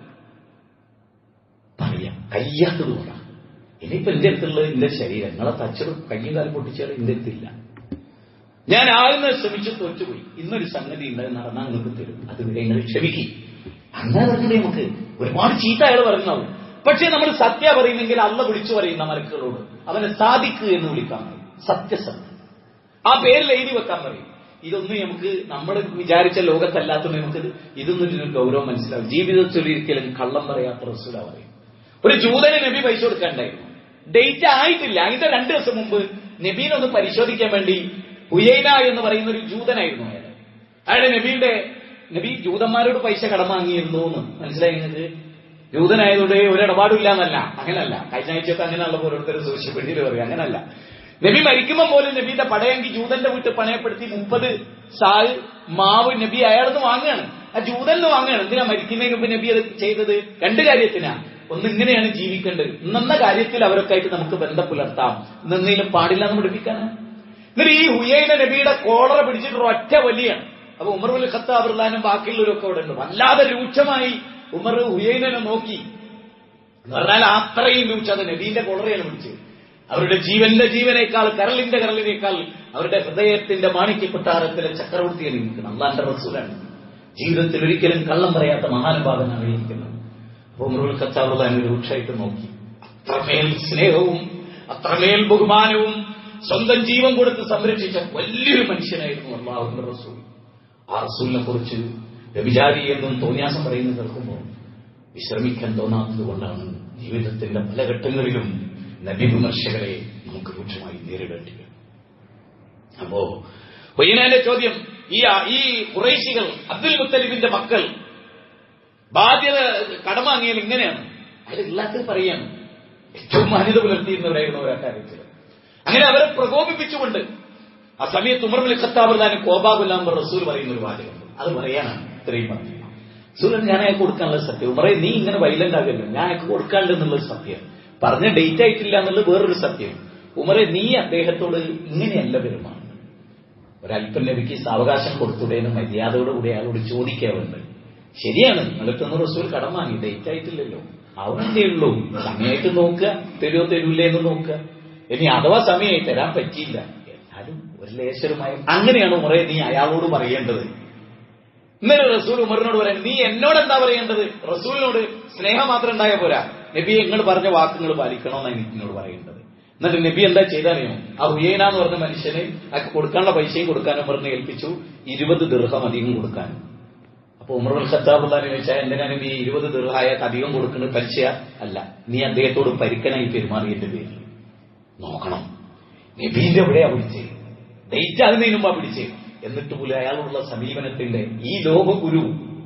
പറയാം, കയ്യാത്തത് കൊണ്ടാ. ഇനിയിപ്പോ എന്റെ അടുത്തുള്ള എന്റെ ശരീരം നിങ്ങളെ തച്ചത് കയ്യും കാലം പൊട്ടിച്ചാൽ എന്റെ അടുത്തില്ല. ഞാൻ ആകുന്ന ശ്രമിച്ച് തോറ്റുപോയി, ഇന്നൊരു സംഗതി ഉണ്ടെന്ന് നടന്നാൽ നിങ്ങൾക്ക് തരും, അത് നിങ്ങൾ ക്ഷമിക്കും. അങ്ങനെ പറഞ്ഞിട്ട് നമുക്ക് ഒരുപാട് ചീത്ത അയാൾ പറയുന്നാവും. പക്ഷെ നമ്മൾ സത്യ പറയുന്നെങ്കിൽ അള്ള വിളിച്ചു പറയുന്ന മലക്കുകളോട് അവനെ സാധിക്കുക എന്ന് വിളിക്കാൻ പറയും, സത്യസന്ധ ആ പേരിൽ എഴുതി വെക്കാൻ പറയും. ഇതൊന്നും നമുക്ക് നമ്മൾ വിചാരിച്ച ലോകത്തല്ലാത്തത് നമുക്ക് ഇതൊന്നും ഇതിന് ഗൗരവം മനസ്സിലാവും. ജീവിതത്തിൽ ഒരിക്കലും കള്ളം പറയാത്ത റസൂലാ പറയും. ഒരു ജൂതന് നബി പൈസ കൊടുക്കാനുണ്ടായിരുന്നു, ഡേറ്റ് ആയിട്ടില്ല. അതിന്റെ 2 ദിവസം മുമ്പ് നബീനൊന്ന് പരിശോധിക്കാൻ വേണ്ടി ഹുയൈന എന്ന് പറയുന്ന ഒരു ജൂതനായിരുന്നു അയാൾ. അയാളുടെ നബി ജൂതന്മാരോട് പൈസ കടം വാങ്ങിയിരുന്നു എന്ന് മനസ്സിലായി നിങ്ങൾക്ക്? ജൂതനായതോടെ ഒരിടപാടില്ല എന്നല്ല, അങ്ങനല്ല. കഴിഞ്ഞ ആഴ്ചയൊക്കെ അങ്ങനെയുള്ള ഓരോരുത്തർ സോഷ്യൽ മീഡിയയിൽ പറയും, അങ്ങനല്ല. നബി മരിക്കുമ്പോൾ പോലും നബിയുടെ പടയെങ്കിൽ ജൂതന്റെ വീട്ടിൽ പണയപ്പെടുത്തി 30 സാൽ മാവ് നബി അയാളെന്ന് വാങ്ങുകയാണ്, ആ ജൂതന് വാങ്ങുകയാണ്. എന്തിനാ മരിക്കുന്നതിന് മുമ്പ് നബി അത് ചെയ്തത്? 2 കാര്യത്തിനാ. ഒന്ന്, ഇങ്ങനെയാണ് ജീവിക്കേണ്ടത്, ഇന്നെന്ന കാര്യത്തിൽ അവരൊക്കെ ആയിട്ട് നമുക്ക് ബന്ധം പുലർത്താം, ഇന്നെന്തെങ്കിലും പാടില്ല എന്ന് പഠിപ്പിക്കാനാണ്. എന്നിട്ട് ഈ ഹുയൈന നബിയുടെ കോളറ പിടിച്ചിട്ട് ഒറ്റ വലിയാണ്. അപ്പൊ ഉമർ ഉൽ ഖത്താബ് റളിയല്ലാഹു അൻഹു ബാക്കിയുള്ളവരൊക്കെ അവിടെ ഉണ്ട്. വല്ലാതെ രൂക്ഷമായി ഉമർ ഹുയൈനനെ നോക്കി എന്ന് പറഞ്ഞാൽ അത്രയും രൂക്ഷ. അത് നബീന്റെ കോളറയാണ് പിടിച്ചത്. അവരുടെ ജീവനേക്കാൾ, കരളിനേക്കാൾ അവരുടെ ഹൃദയത്തിന്റെ മാണിക്യക്കൊട്ടാരത്തിലെ ചക്രവർത്തിയാണ് ഇരിക്കുന്നത്. അള്ളാന്റെ റസൂലാണ്. ജീവിതത്തിൽ ഒരിക്കലും കള്ളം പറയാത്ത മഹാനുഭാവനാണ് ഇരിക്കുന്നത്. അപ്പൊ ഉമർ ഉൽ ഖത്താബ് റളിയല്ലാഹു അൻഹു രൂക്ഷമായിട്ട് നോക്കി. അത്രമേൽ സ്നേഹവും അത്രമേൽ ബഹുമാനവും സ്വന്തം ജീവൻ കൊടുത്ത് സംരക്ഷിച്ച വലിയൊരു മനുഷ്യനായിരുന്നു അല്ലാഹുവിന്റെ റസൂൽ. ആ റസൂലിനെ കുറിച്ച് വ്യഭിചാരി എന്നും തോന്നിയാസം പറയുന്നത് കേൾക്കുമ്പോൾ വിശ്രമിക്കാൻ തോന്നാത്തത് കൊണ്ടാണ് ജീവിതത്തിന്റെ പല ഘട്ടങ്ങളിലും നബി വിമർശകരെ നമുക്ക് രൂക്ഷമായി നേരിടേണ്ടി വരും. അപ്പോ ഹുയൈനയുടെ ചോദ്യം, ഈ ഖുറൈശികൾ, അബ്ദുൽ മുത്തലിബിന്റെ മക്കൾ ബാധ്യത കടം വാങ്ങിയാൽ ഇങ്ങനെയാണ്. അത് ഇല്ലാത്തത് പറയാണ്. ഏറ്റവും മാന്യത പുലർത്തിയിരുന്നവരായിരുന്നു ഓരോ കാര്യത്തിൽ. അങ്ങനെ അവരെ പ്രകോപിപ്പിച്ചുകൊണ്ട് ആ സമയത്ത് ഉമർ ഇബ്നുൽ ഖത്താബ് റളിയല്ലാഹു അൻഹു കോപാകുലാം റസൂൽ പറയുന്ന ഒരു വാചകം, അത് പറയാനാണ് ഇത്രയും പറഞ്ഞു. റസൂൽ ഞാൻ അയാൾക്ക് കൊടുക്കാനുള്ള സത്യം, ഉമറെ നീ ഇങ്ങനെ വൈലന്റ് ആകല്ലോ, ഞാൻ അയാൾക്ക് കൊടുക്കാനുണ്ടെന്നുള്ളത് സത്യം, പറഞ്ഞ ഡേറ്റ് ആയിട്ടില്ല എന്നുള്ളത് വേറൊരു സത്യം. ഉമറെ നീ അദ്ദേഹത്തോട് ഇങ്ങനെയല്ല പെരുമാറുന്നത്. ഒരല്പം നബിക്ക് സാവകാശം കൊടുത്തുടേന്ന് മര്യാദയോടുകൂടി അയാളോട് ചോദിക്കാറുണ്ട്. ശരിയാണ്, നിങ്ങൾക്കൊന്ന് റസൂൽ കടം വാങ്ങി, ഡേറ്റ് ആയിട്ടില്ലല്ലോ, അവനേ ഉള്ളൂ, സമയമായിട്ട് നോക്കുക, തരുമില്ലേ എന്ന് നോക്കുക. ഇനി അഥവാ സമയമായി തരാൻ പറ്റിയില്ല എന്നാലും ഒരു ലേശരുമായി, അങ്ങനെയാണ് ഉമറെ നീ അയാളോട് പറയേണ്ടത്. ഇന്നലെ റസൂൽ ഉമറിനോട് പറയാൻ, നീ എന്നോട് എന്താ പറയേണ്ടത്? റസൂലിനോട് സ്നേഹം മാത്രം ഉണ്ടായ പോരാ, നബിയെ നിങ്ങൾ പറഞ്ഞ വാക്കുകൾ പാലിക്കണമെന്നാണ് എന്നോട് പറയേണ്ടത്. എന്നിട്ട് നബി എന്താ ചെയ്താലോ, ആ ഹുയൈന എന്ന് പറഞ്ഞ മനുഷ്യന് അയാൾക്ക് കൊടുക്കാനുള്ള പൈസയും കൊടുക്കാനും ഉമറിനെ ഏൽപ്പിച്ചു, 20 ദിർഹം അധികം കൊടുക്കാനും. അപ്പൊ ഉമർ ഇബ്നുൽ ഖത്താബ് റളിയല്ലാഹു അൻഹു ചോദിച്ചാൽ, എന്തിനാ നബി 20 ദിർഹം അധികം കൊടുക്കുന്നത്? പലിശ അല്ല, നീ അദ്ദേഹത്തോട് പരിക്കനായി പെരുമാറിയതിന്റെ പേരിൽ നോക്കണം. നബീന്റെ എവിടെയാ പിടിച്ചത്? ഡേറ്റ് അതിനു മുമ്പാ പിടിച്ചത്. എന്നിട്ട് പോലും അയാളുള്ള സമീപനത്തിന്റെ ഈ ലോകഗുരു,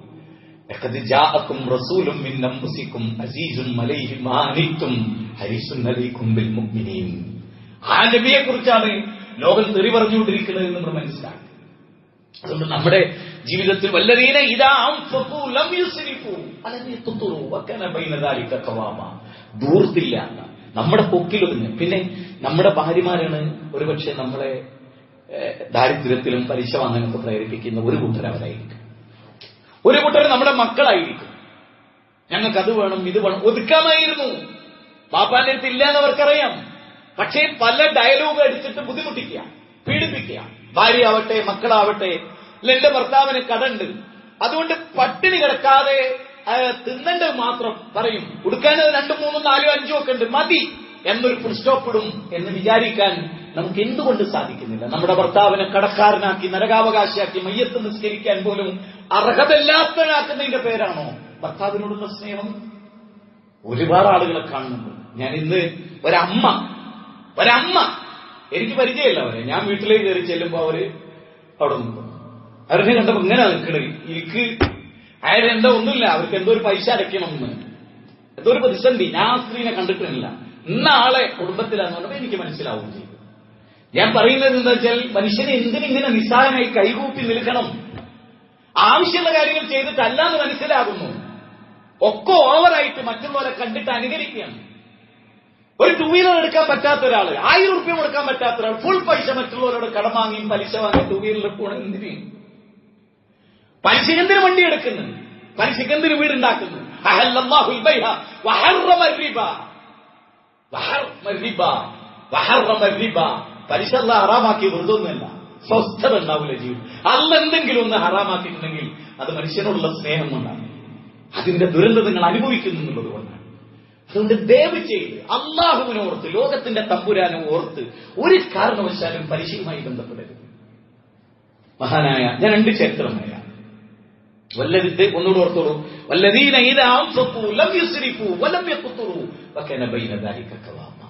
റസൂലും മിൻ അൻഫുസികും അസീസുൻ അലൈഹി മാ അനിത്തും ഹരീസുൻ അലൈക്കും ബിൽ മുഅ്മിനീൻ. ആ നബിയെ കുറിച്ചാണ് ലോകം തെറി പറഞ്ഞുകൊണ്ടിരിക്കുന്നത് എന്ന് നമ്മൾ മനസ്സിലാക്കി. അതുകൊണ്ട് നമ്മുടെ ജീവിതത്തിൽ വല്ലദീന ഇദാ അൻഫഖൂ ലം യുസ്രിഫൂ അലം യഖ്തുറൂ വകന ബൈന ദാലിക ഖവാമ, ദൂർത്തില്ലാത്ത നമ്മുടെ പൊക്കിലൊതുങ്ങുക. പിന്നെ നമ്മുടെ ഭാര്യമാരാണ് ഒരുപക്ഷെ നമ്മളെ ദാരിദ്ര്യത്തിലും പലിശ വാങ്ങാനൊക്കെ പ്രേരിപ്പിക്കുന്ന ഒരു കൂട്ടർ അവരായിരിക്കും. ഒരു കൂട്ടർ നമ്മുടെ മക്കളായിരിക്കും. ഞങ്ങൾക്കത് വേണം ഇത് വേണം. ഒതുക്കാമായിരുന്നു, പാപ്പാന്റെ അടുത്ത് ഇല്ല എന്നവർക്കറിയാം. പക്ഷേ പല ഡയലോഗ് അടിച്ചിട്ട് ബുദ്ധിമുട്ടിക്കുക, പീഡിപ്പിക്കുക. ഭാര്യയാവട്ടെ മക്കളാവട്ടെ. എന്റെ ഭർത്താവിന് കടണ്ട്, അതുകൊണ്ട് പട്ടിണി കിടക്കാതെ തിന്നേണ്ടത് മാത്രം പറയും. ഉടുക്കാനത് 2, 3, 4, 5 ഒക്കെ ഉണ്ട്, മതി എന്നൊരു ഫുൾ സ്റ്റോപ്പ് ഇടും എന്ന് വിചാരിക്കാൻ നമുക്ക് എന്തുകൊണ്ട് സാധിക്കുന്നില്ല? നമ്മുടെ ഭർത്താവിനെ കടക്കാരനാക്കി, നരകാവകാശിയാക്കി, മയ്യത്ത് നിസ്കരിക്കാൻ പോലും അർഹതല്ലാത്തവനാക്കുന്നതിന്റെ പേരാണോ ഭർത്താവിനോടുള്ള സ്നേഹം? ഒരുപാട് ആളുകളെ കാണുന്നുണ്ട്. ഞാൻ ഇന്ന് ഒരമ്മ എനിക്ക് പരിചയമില്ല അവരെ. ഞാൻ വീട്ടിലേക്ക് കയറി ചെല്ലുമ്പോ അവര് അവിടെ നിൽക്കും. അവരെ കണ്ടപ്പോ ഇങ്ങനെ നിൽക്കണേ. എനിക്ക് അയാളെന്താ ഒന്നുമില്ല, അവർക്ക് എന്തോ ഒരു പൈസ അടയ്ക്കണം എന്ന്, എന്തോ ഒരു പ്രതിസന്ധി. ഞാൻ ആ സ്ത്രീനെ കണ്ടിട്ടില്ല. ഇന്ന ആളെ കുടുംബത്തിലാന്ന് പറഞ്ഞപ്പോ എനിക്ക് മനസ്സിലാവുകയും ചെയ്തു. ഞാൻ പറയുന്നത് എന്താ വെച്ചാൽ, മനുഷ്യനെ എന്തിനിങ്ങനെ നിസ്സാരമായി കൈകൂപ്പി നിൽക്കണം? ആവശ്യമുള്ള കാര്യങ്ങൾ ചെയ്തിട്ടല്ലാന്ന് മനസ്സിലാകുന്നു. ഒക്കെ ഓവറായിട്ട് മറ്റുള്ളവരെ കണ്ടിട്ട് അനുകരിക്കുകയാണ്. ഒരു 2 വീലർ എടുക്കാൻ പറ്റാത്ത ഒരാൾ, 1000 രൂപ കൊടുക്കാൻ പറ്റാത്ത ഒരാൾ ഫുൾ പൈസ മറ്റുള്ളവരോട് കടം വാങ്ങിയും പലിശ വാങ്ങി 2 വീലറിൽ പോകണം. എന്തിന്? പലിശക്കെന്തിന് വണ്ടി എടുക്കുന്നു? പലിശക്കെന്തിന് വീടുണ്ടാക്കുന്നു? പലിശ അല്ലാഹ് ഹറാമാക്കി വെറുതൊന്നുമല്ല. സ്വസ്ഥത ഉണ്ടാവില്ല ജീവിതം. അല്ല എന്തെങ്കിലും ഒന്ന് ഹറാമാക്കിയിട്ടുണ്ടെങ്കിൽ അത് മനുഷ്യനോടുള്ള സ്നേഹം കൊണ്ടാണ്. അതിന്റെ ദുരന്തം നിങ്ങൾ അനുഭവിക്കുന്നു എന്നുള്ളത് കൊണ്ടാണ്. അതുകൊണ്ട് ദയവ് ചെയ്ത് അള്ളാഹുവിനെ ഓർത്ത്, ലോകത്തിന്റെ തമ്പുരാനെ ഓർത്ത് ഒരു കാരണവശാലും പലിശയുമായി ബന്ധപ്പെടരുത്. മഹാനായ ഞാൻ 2 ചരിത്രം പറയാം. ഒന്നുകൂടെ ഓർത്തോളൂ. വല്ലദീന ഇദാ അൻഫഖൂ ലം യുസ്രിഫൂ വലം യഖ്തുറൂ വകന ബൈന ദാലിക ഖവാമ.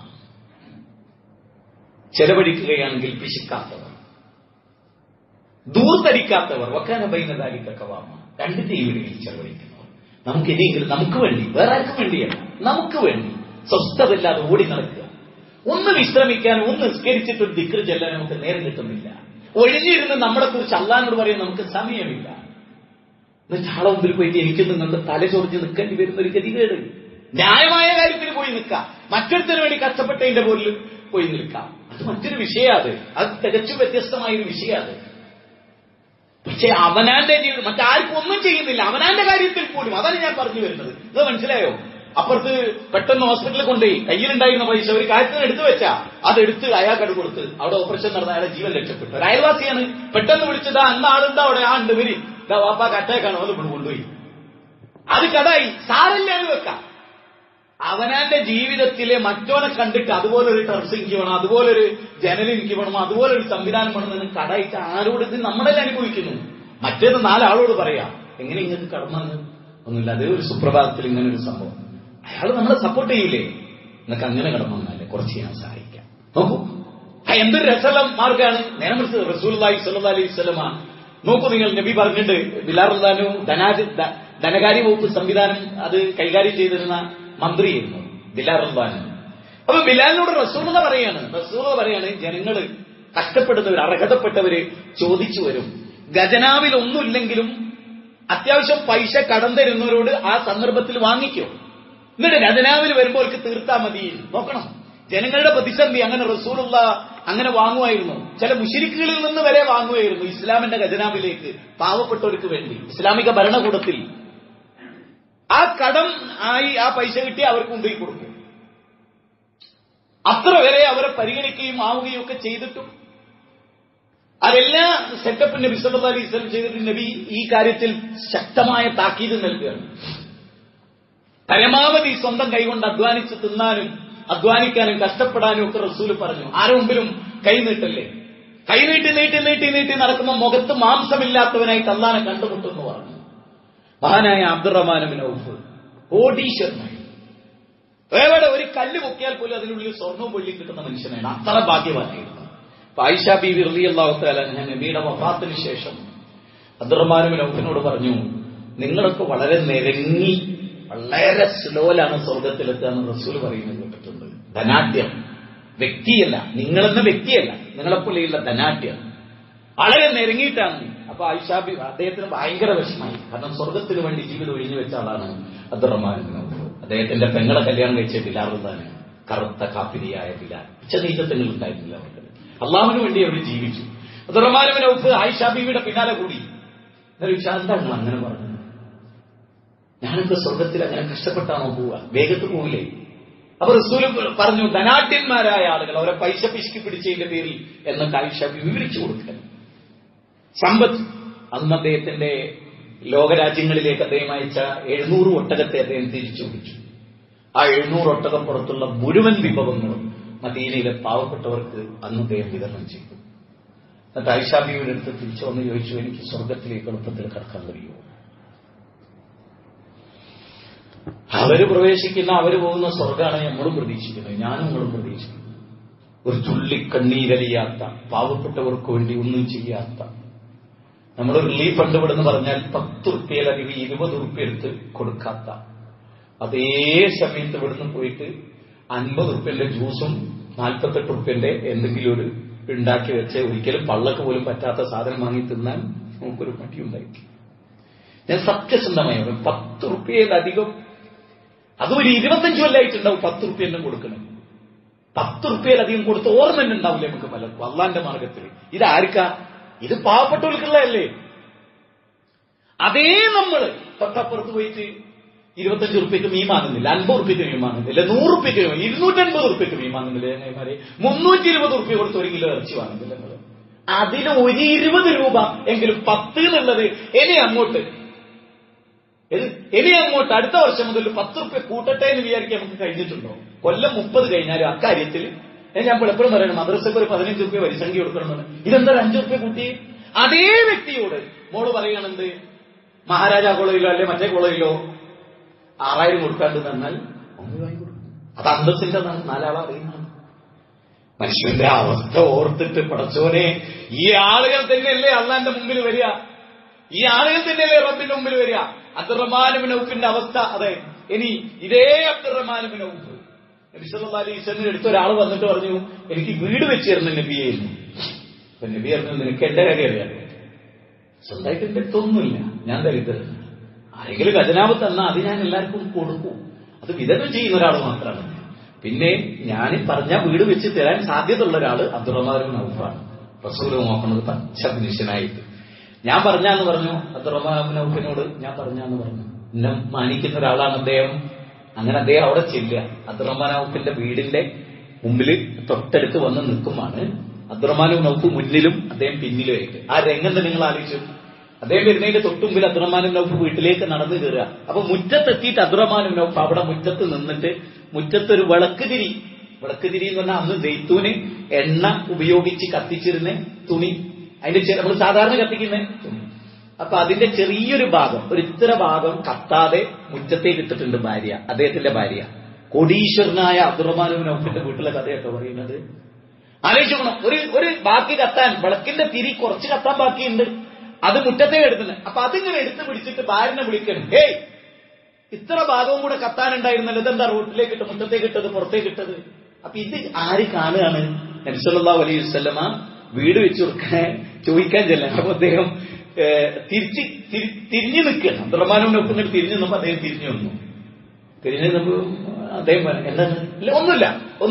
ചെലവഴിക്കുകയാണെങ്കിൽ പിശുക്കാത്തവർ, ദൂർത്തടിക്കാത്തവർ. വകന ബൈന ദാലിക ഖവാമ. 2 തീവിടിയിൽ ചെലവഴിക്കുന്നവർ. നമുക്ക് ഇനിയെങ്കിലും നമുക്ക് വേണ്ടി, വേറെ ആർക്കും വേണ്ടിയല്ല, നമുക്ക് വേണ്ടി സ്വസ്ഥതയില്ലാതെ ഓടി നടക്കുക. ഒന്ന് വിശ്രമിക്കാൻ, ഒന്ന് നിസ്കരിച്ചിട്ടൊരു ദിക്ർ ചെല്ലാൻ നമുക്ക് നേരം കിട്ടുന്നില്ല. ഒഴിഞ്ഞിരുന്ന് നമ്മളെ കുറിച്ച് അള്ളാഹിനോട് പറയാൻ നമുക്ക് സമയമില്ല. ചാള മുമ്പിൽ പോയിട്ട് എനിക്ക് നിങ്ങളുടെ തല ചൊറിഞ്ഞ് നിൽക്കേണ്ടി വരുന്ന ഒരു ഗതികേട്. ന്യായമായ കാര്യത്തിന് പോയി നിൽക്കാം, മറ്റൊരുത്തിന് വേണ്ടി കഷ്ടപ്പെട്ടതിന്റെ പോലും പോയി നിൽക്കാം. അത് മറ്റൊരു വിഷയമാണ്. അത് തികച്ചും വ്യത്യസ്തമായൊരു വിഷയമാണ്. പക്ഷെ അവനാന്റെ ജീവിതം മറ്റാർക്കും ഒന്നും ചെയ്യുന്നില്ല, അവനാന്റെ കാര്യത്തിൽ പോലും. അതാണ് ഞാൻ പറഞ്ഞു വരുന്നത്. ഇത് മനസ്സിലായോ? അപ്പുറത്ത് പെട്ടെന്ന് ഹോസ്പിറ്റലിൽ കൊണ്ടുപോയി കയ്യിലുണ്ടായിരുന്ന പൈസ ഒരു കാര്യത്തിന് എടുത്തു വെച്ചാ അതെടുത്ത് അയാൾക്കട് കൊടുത്ത് അവിടെ ഓപ്പറേഷൻ നടന്ന അയാളെ ജീവൻ രക്ഷപ്പെട്ടു. ഒരു അയൽവാസിയാണ് പെട്ടെന്ന് വിളിച്ചതാ, അന്ന് ആളുണ്ടോ അവിടെ? ആ ഉണ്ട്, വരി, വാപ്പാക്ക് അറ്റാക്കാണോ, അത് കൊണ്ടുപോയി. അത് കടായി, സാരല്ല എന്ന് വെക്കാം. അവനാന്റെ ജീവിതത്തിലെ മറ്റോനെ കണ്ടിട്ട് അതുപോലൊരു ടെറസ് എനിക്ക് വേണം, അതുപോലൊരു ജനൽ എനിക്ക് വേണം, അതുപോലൊരു സംവിധാനം വേണമെന്ന് കടായിട്ട് ആരോട്? ഇത് നമ്മളെല്ലാം അനുഭവിക്കുന്നു. മറ്റേത് 4 ആളോട് പറയാം, എങ്ങനെ ഇങ്ങനത്തെ കടന്നു ഒന്നുമില്ല. അതേ ഒരു സുപ്രഭാതത്തിൽ ഇങ്ങനെ ഒരു സംഭവം. അയാൾ നമ്മളെ സപ്പോർട്ട് ചെയ്യില്ലേ? എന്നൊക്കെ അങ്ങനെ കടന്നു വന്നാലേ കുറച്ച് ഞാൻ സഹായിക്കാം. നോക്കൂ, എന്തൊരു രസമുള്ള മാർഗമാണ്. നേരെ മറിച്ച് റസൂലുള്ളാഹി സ്വല്ലല്ലാഹു അലൈഹി വസല്ലമ നോക്കൂ, നിങ്ങൾ നബി പറഞ്ഞിട്ട് ബിലാൽ റളിയല്ലാഹു ധനകാര്യ വകുപ്പ് സംവിധാനം അത് കൈകാര്യം ചെയ്തിരുന്ന മന്ത്രിയായിരുന്നു ബിലാൽ റളിയല്ലാഹു. അപ്പൊ ബിലാലിനോട് റസൂലുള്ളാഹി പറയാണ്, ജനങ്ങള് കഷ്ടപ്പെടുന്നവർ, അർഹതപ്പെട്ടവര് ചോദിച്ചു വരും. ഖജനാവിൽ ഒന്നുമില്ലെങ്കിലും അത്യാവശ്യം പൈസ കടം തരുന്നവരോട് ആ സന്ദർഭത്തിൽ വാങ്ങിക്കോ, എന്നിട്ട് ഖജനാവിൽ വരുമ്പോൾ അവർക്ക് തീർത്താ മതി. നോക്കണം ജനങ്ങളുടെ പ്രതിസന്ധി. അങ്ങനെ റസൂലുള്ളാഹി അങ്ങനെ വാങ്ങുമായിരുന്നു. ചില മുശ്രിക്കുകളിൽ നിന്ന് വരെ വാങ്ങുമായിരുന്നു ഇസ്ലാമിന്റെ ഖജനാവിലേക്ക്, പാവപ്പെട്ടവർക്ക് വേണ്ടി. ഇസ്ലാമിക ഭരണകൂടത്തിൽ ആ കടം ആയി ആ പൈസ കിട്ടി അവർക്ക് കൊണ്ടുപോയി കൊടുക്കും. അത്ര വരെ അവരെ പരിഗണിക്കുകയും ആവുകയും ഒക്കെ ചെയ്തിട്ടും അതെല്ലാം സെറ്റപ്പ് നബി സല്ലല്ലാഹു അലൈഹി വസല്ലം ചെയ്തിട്ട് നബി ഈ കാര്യത്തിൽ ശക്തമായ താക്കീത് നൽകുകയാണ്. പരമാവധി സ്വന്തം കൈകൊണ്ട് അധ്വാനിച്ച് തിന്നാനും അധ്വാനിക്കാനും കഷ്ടപ്പെടാനും ഒക്കെ റസൂൽ പറഞ്ഞു. ആരുടെ മുമ്പിലും കൈ നീട്ടല്ലേ. കൈ നീട്ടി നടക്കുമ്പോൾ മുഖത്ത് മാംസമില്ലാത്തവനായിട്ട് അല്ലാഹനെ കണ്ടുമുട്ടെന്ന് പറഞ്ഞു. മഹാനായ അബ്ദുറഹ്മാൻ ഇബ്നു ഔഫ് കോടീശ്വരനായി. എവിടെ ഒരു കല്ല് പൊക്കിയാൽ പോലും അതിനുള്ളിൽ സ്വർണ്ണവും വെള്ളിയും കിട്ടുന്ന മനുഷ്യനാണ്. അത്ര ഭാഗ്യവാനായിരുന്നു. ആയിഷ ബീവി റളിയല്ലാഹു തആല അൻഹ നബിയുടെ വഫാത്തിന് ശേഷം അബ്ദുറഹ്മാൻ ഇബ്നു ഔഫിനോട് പറഞ്ഞു, നിങ്ങളൊക്കെ വളരെ നിരങ്ങി വളരെ സ്ലോയിലാണ് സ്വർഗത്തിലെത്തുക എന്ന് റസൂൽ പറയുന്നത് കേട്ടിട്ടുണ്ട്. ധനാഢ്യം, വ്യക്തിയല്ല, നിങ്ങളെന്ന വ്യക്തിയല്ല, നിങ്ങളെപ്പോലെയുള്ള ധനാഢ്യം വളരെ നിരങ്ങിയിട്ടാണ്. അപ്പൊ ആയിഷ ബീവി അദ്ദേഹത്തിന് ഭയങ്കര വിഷമായി. കാരണം സ്വർഗത്തിന് വേണ്ടി ജീവിതം ഒഴിഞ്ഞു വെച്ച ആളാണ് അബ്ദുറഹ്മാൻ ഇബ്നു ഔഫ്. അദ്ദേഹത്തിന്റെ പെങ്ങളെ കല്യാണം കഴിച്ച ബിലാൽ റളിയല്ലാഹു. കറുത്ത കാപ്പിരിയായ ബിലാൽ. ഉച്ചനീചത്വങ്ങൾ ഉണ്ടായിരുന്നില്ല അവർക്ക്. അള്ളാഹുവിന് വേണ്ടി അവർ ജീവിച്ചു. അബ്ദുറഹ്മാൻ ഇബ്നു ഔഫ് ആയിഷ ബീവിയുടെ പിന്നാലെ കൂടി. എന്നാൽ വിശാന്താങ്ങൾ അങ്ങനെ പറഞ്ഞു, ഞാനൊക്കെ സ്വർഗത്തിൽ അങ്ങനെ കഷ്ടപ്പെട്ടാണോ പോവുക, വേഗത്ത് പോവില്ലേ? അപ്പൊ റസൂൽ പറഞ്ഞു, ധനാഢ്യന്മാരായ ആളുകൾ അവരെ പൈസ പിശുക്കി പിടിച്ചതിന്റെ പേരിൽ എന്നൊക്കെ ആയിഷ വിവരിച്ചു കൊടുക്കാൻ. സമ്പത്ത് അന്ന് അദ്ദേഹത്തിന്റെ ലോകരാജ്യങ്ങളിലേക്ക് അദ്ദേഹം അയച്ച 700 ഒട്ടകത്തെ അദ്ദേഹം തിരിച്ചു പിടിച്ചു. ആ 700 ഒട്ടകം പുറത്തുള്ള മുഴുവൻ വിഭവങ്ങളും മദീനയിലെ പാവപ്പെട്ടവർക്ക് അന്ന് അദ്ദേഹം വിതരണം ചെയ്തു. എന്നിട്ട് ആയിഷ ബീവിയുടെ അടുത്ത് തിരിച്ചു വന്ന് ചോദിച്ചു, എനിക്ക് സ്വർഗത്തിലേക്ക് എളുപ്പത്തിൽ കടക്കാൻ കഴിയുമോ? അവര് പ്രവേശിക്കുന്ന, അവര് പോകുന്ന സ്വർഗ്ഗമാണ് നമ്മളും പ്രതീക്ഷിക്കുന്നത്, ഞാനും നിങ്ങളും പ്രതീക്ഷിക്കുന്നു. ഒരു തുള്ളി കണ്ണീരലിയാത്ത, പാവപ്പെട്ടവർക്ക് വേണ്ടി ഒന്നും ചെയ്യാത്ത, നമ്മൾ റിലീഫ് ഫണ്ട് ഇവിടെന്ന് പറഞ്ഞാൽ 10 റുപ്യയിലധികം 20 റുപ്യ എടുത്ത് കൊടുക്കാത്ത, അതേ സമയത്ത് ഇവിടുന്ന് പോയിട്ട് 50 റുപ്യന്റെ ജ്യൂസും 48 റുപ്യന്റെ എന്തെങ്കിലും ഒരു ഉണ്ടാക്കി വെച്ച് ഒരിക്കലും പള്ളക്ക് പോലും പറ്റാത്ത സാധനം വാങ്ങി തിന്നാൻ നമുക്കൊരു മടിയുണ്ടായി. ഞാൻ സത്യസന്ധമായി 10 റുപ്യയിലധികം, അതും ഒരു 25 കൊല്ലമായിട്ടുണ്ടാവും 10 റുപ്യ എല്ലാം കൊടുക്കണം. 10 റുപ്യയിലധികം കൊടുത്ത് ഓർമ്മ തന്നെ ഉണ്ടാവില്ല നമുക്ക് പലർക്കും അള്ളാന്റെ മാർഗത്തിൽ. ഇതാർക്കാ? ഇത് പാവപ്പെട്ടവർക്കുള്ളതല്ലേ? അതേ നമ്മള് തൊട്ടപ്പുറത്ത് പോയിട്ട് 25 റുപ്യക്ക് മീൻ വാങ്ങുന്നില്ല, 50 റുപ്യക്ക് മീൻ വാങ്ങുന്നില്ല, 100 റുപ്യക്ക് 250 റുപ്യക്ക് മീൻ വാങ്ങുന്നില്ല, ചങ്ങായിമാരെ 320 റുപ്യ കൊടുത്ത് 1 കിലോ ഇറച്ചി വാങ്ങുന്നില്ല. നിങ്ങൾ അതിന് ഒരു 20 രൂപ എങ്കിലും 10 എന്നുള്ളത് ഇനി അങ്ങോട്ട് അടുത്ത വർഷം മുതൽ 10 റുപ്യ കൂട്ടട്ടെ എന്ന് വിചാരിക്കാൻ നമുക്ക് കഴിഞ്ഞിട്ടുണ്ടോ? കൊല്ലം 30 കഴിഞ്ഞാലും അക്കാര്യത്തിൽ ഞാൻ എപ്പോഴും പറയണം, മദ്രസക്ക് ഒരു 15 റുപ്യ വരിസംഖ്യ കൊടുക്കണമെന്ന്. ഇതെന്താ 5 റുപ്യ കൂട്ടി? അതേ വ്യക്തിയോട് മോള് പറയണെന്ത്, മഹാരാജാ കോളേജിലോ അല്ലെ മറ്റേ കോളേജിലോ 6000 കൊടുക്കാണ്ട് തന്നാൽ അത് അന്തസ്സിന്റെ 4 ആളെ അറിയുന്നതാണ്. മനുഷ്യന്റെ അവസ്ഥ ഓർത്തിട്ട് പടച്ചോനെ, ഈ ആളുകൾ തന്നെയല്ലേ അള്ളാന്റെ മുമ്പിൽ വരിക, ഈ ആളുകൾ തന്നെയല്ലേ റബ്ബിന്റെ മുമ്പിൽ വരിക. അബ്ദുറഹ്മാൻ ഇബ്നു ഔഫിന്റെ അവസ്ഥ അതെ. ഇനി ഇതേ അബ്ദുറഹ്മാൻ ഇബ്നു ഔഫ് നബി സല്ലല്ലാഹു അലൈഹി വസല്ലം അടുത്ത് ഒരാൾ വന്നിട്ട് പറഞ്ഞു, എനിക്ക് വീട് വെച്ച് തരുന്ന നബിയായിരുന്നു. അപ്പൊ നബി പറഞ്ഞു, നിനക്ക് എന്റെ കാര്യം അറിയാം, സ്വന്തമായിട്ട് എന്റെ അടുത്തൊന്നുമില്ല, ഞാൻ ദരിദ്രനാണ്, ആരെങ്കിലും ഖജനാവ് തന്നാൽ അത് ഞാൻ എല്ലാവർക്കും കൊടുക്കും, അത് വിതരണം ചെയ്യുന്ന ഒരാൾ മാത്രമാണ്. പിന്നെ ഞാൻ പറഞ്ഞ വീട് വെച്ച് തരാൻ സാധ്യതയുള്ള ഒരാൾ അബ്ദുറഹ്മാൻ ഇബ്നു ഔഫാണ്. റസൂൽ നോക്കുന്നത് പച്ച മനുഷ്യനായിട്ട്. ഞാൻ പറഞ്ഞാന്ന് പറഞ്ഞു, അബ്ദുറഹ്മാൻ ഇബ്നു ഔഫിനോട് ഞാൻ പറഞ്ഞാന്ന് പറഞ്ഞു, എന്നെ മാനിക്കുന്ന ഒരാളാണ് അദ്ദേഹം. അങ്ങനെ അദ്ദേഹം അവിടെ ചെല്ലുക. അബ്ദുറഹ്മാൻ ഔഫിന്റെ വീടിന്റെ മുമ്പിൽ തൊട്ടടുത്ത് വന്ന് നിൽക്കുമാണ്. അബ്ദുറഹ്മാൻ ഇബ്നു ഔഫ് മുന്നിലും അദ്ദേഹം പിന്നിലുമായിട്ട്. ആ രംഗം നിങ്ങൾ ആലോചിച്ചു. അദ്ദേഹം വരുന്നതിന്റെ തൊട്ടുമുമ്പിൽ അബ്ദുറഹ്മാൻ ഇബ്നു ഔഫ് വീട്ടിലേക്ക് നടന്നു കയറുക. അപ്പൊ മുറ്റത്തെത്തിയിട്ട് അബ്ദുറഹ്മാൻ ഇബ്നു ഔഫ് അവിടെ മുറ്റത്ത് നിന്നിട്ട് മുറ്റത്തൊരു വിളക്ക് തിരി എന്ന് പറഞ്ഞാൽ അന്ന് ദൈത്തൂന് എണ്ണ ഉപയോഗിച്ച് കത്തിച്ചിരുന്ന തുണി, അതിന്റെ നമ്മൾ സാധാരണ കത്തിക്കുന്ന തുണി. അപ്പൊ അതിന്റെ ചെറിയൊരു ഭാഗം, ഒരു ഇത്ര ഭാഗം കത്താതെ മുറ്റത്തേക്ക് ഇട്ടിട്ടുണ്ട് ഭാര്യ, അദ്ദേഹത്തിന്റെ ഭാര്യ. കോടീശ്വരനായ അബ്ദുറഹ്മാൻ ഇബ്നു ഔഫിന്റെ വീട്ടിലെ കഥയൊക്കെ പറയുന്നത് ആലോചിക്കണം. ഒരു ബാക്കി കത്താൻ, വിളക്കിന്റെ തിരി കുറച്ച് കത്താൻ ബാക്കിയുണ്ട്, അത് മുറ്റത്തേക്ക് എടുക്കുന്നത്. അപ്പൊ അതിങ്ങനെ എടുത്ത് പിടിച്ചിട്ട് ഭാര്യനെ വിളിക്കണം, ഹേയ് ഇത്ര ഭാഗവും കൂടെ കത്താനുണ്ടായിരുന്നല്ലോ, ഇതെന്താ റോട്ടിലേക്ക് ഇട്ട് മുറ്റത്തേക്ക് ഇട്ടത്, പുറത്തേക്ക് ഇട്ടത്? അപ്പൊ ഇത് ആര് കാണുകയാണ്? നബി സല്ലല്ലാഹു അലൈഹി വസല്ലമ വീട് വെച്ചു കൊടുക്കാൻ ചോദിക്കാൻ ചെല്ലാം. അപ്പൊ അദ്ദേഹം തിരിഞ്ഞു നിൽക്കണം. അബ്ദുറഹ്മാൻ ഇബ്നു ഔഫ് ഇങ്ങോട്ട് തിരിഞ്ഞു നിന്നപ്പോ അദ്ദേഹം തിരിഞ്ഞു വന്നു. തിരിഞ്ഞു നിന്നപ്പോ അദ്ദേഹം എന്താണ്? ഇല്ല ഒന്നുമില്ല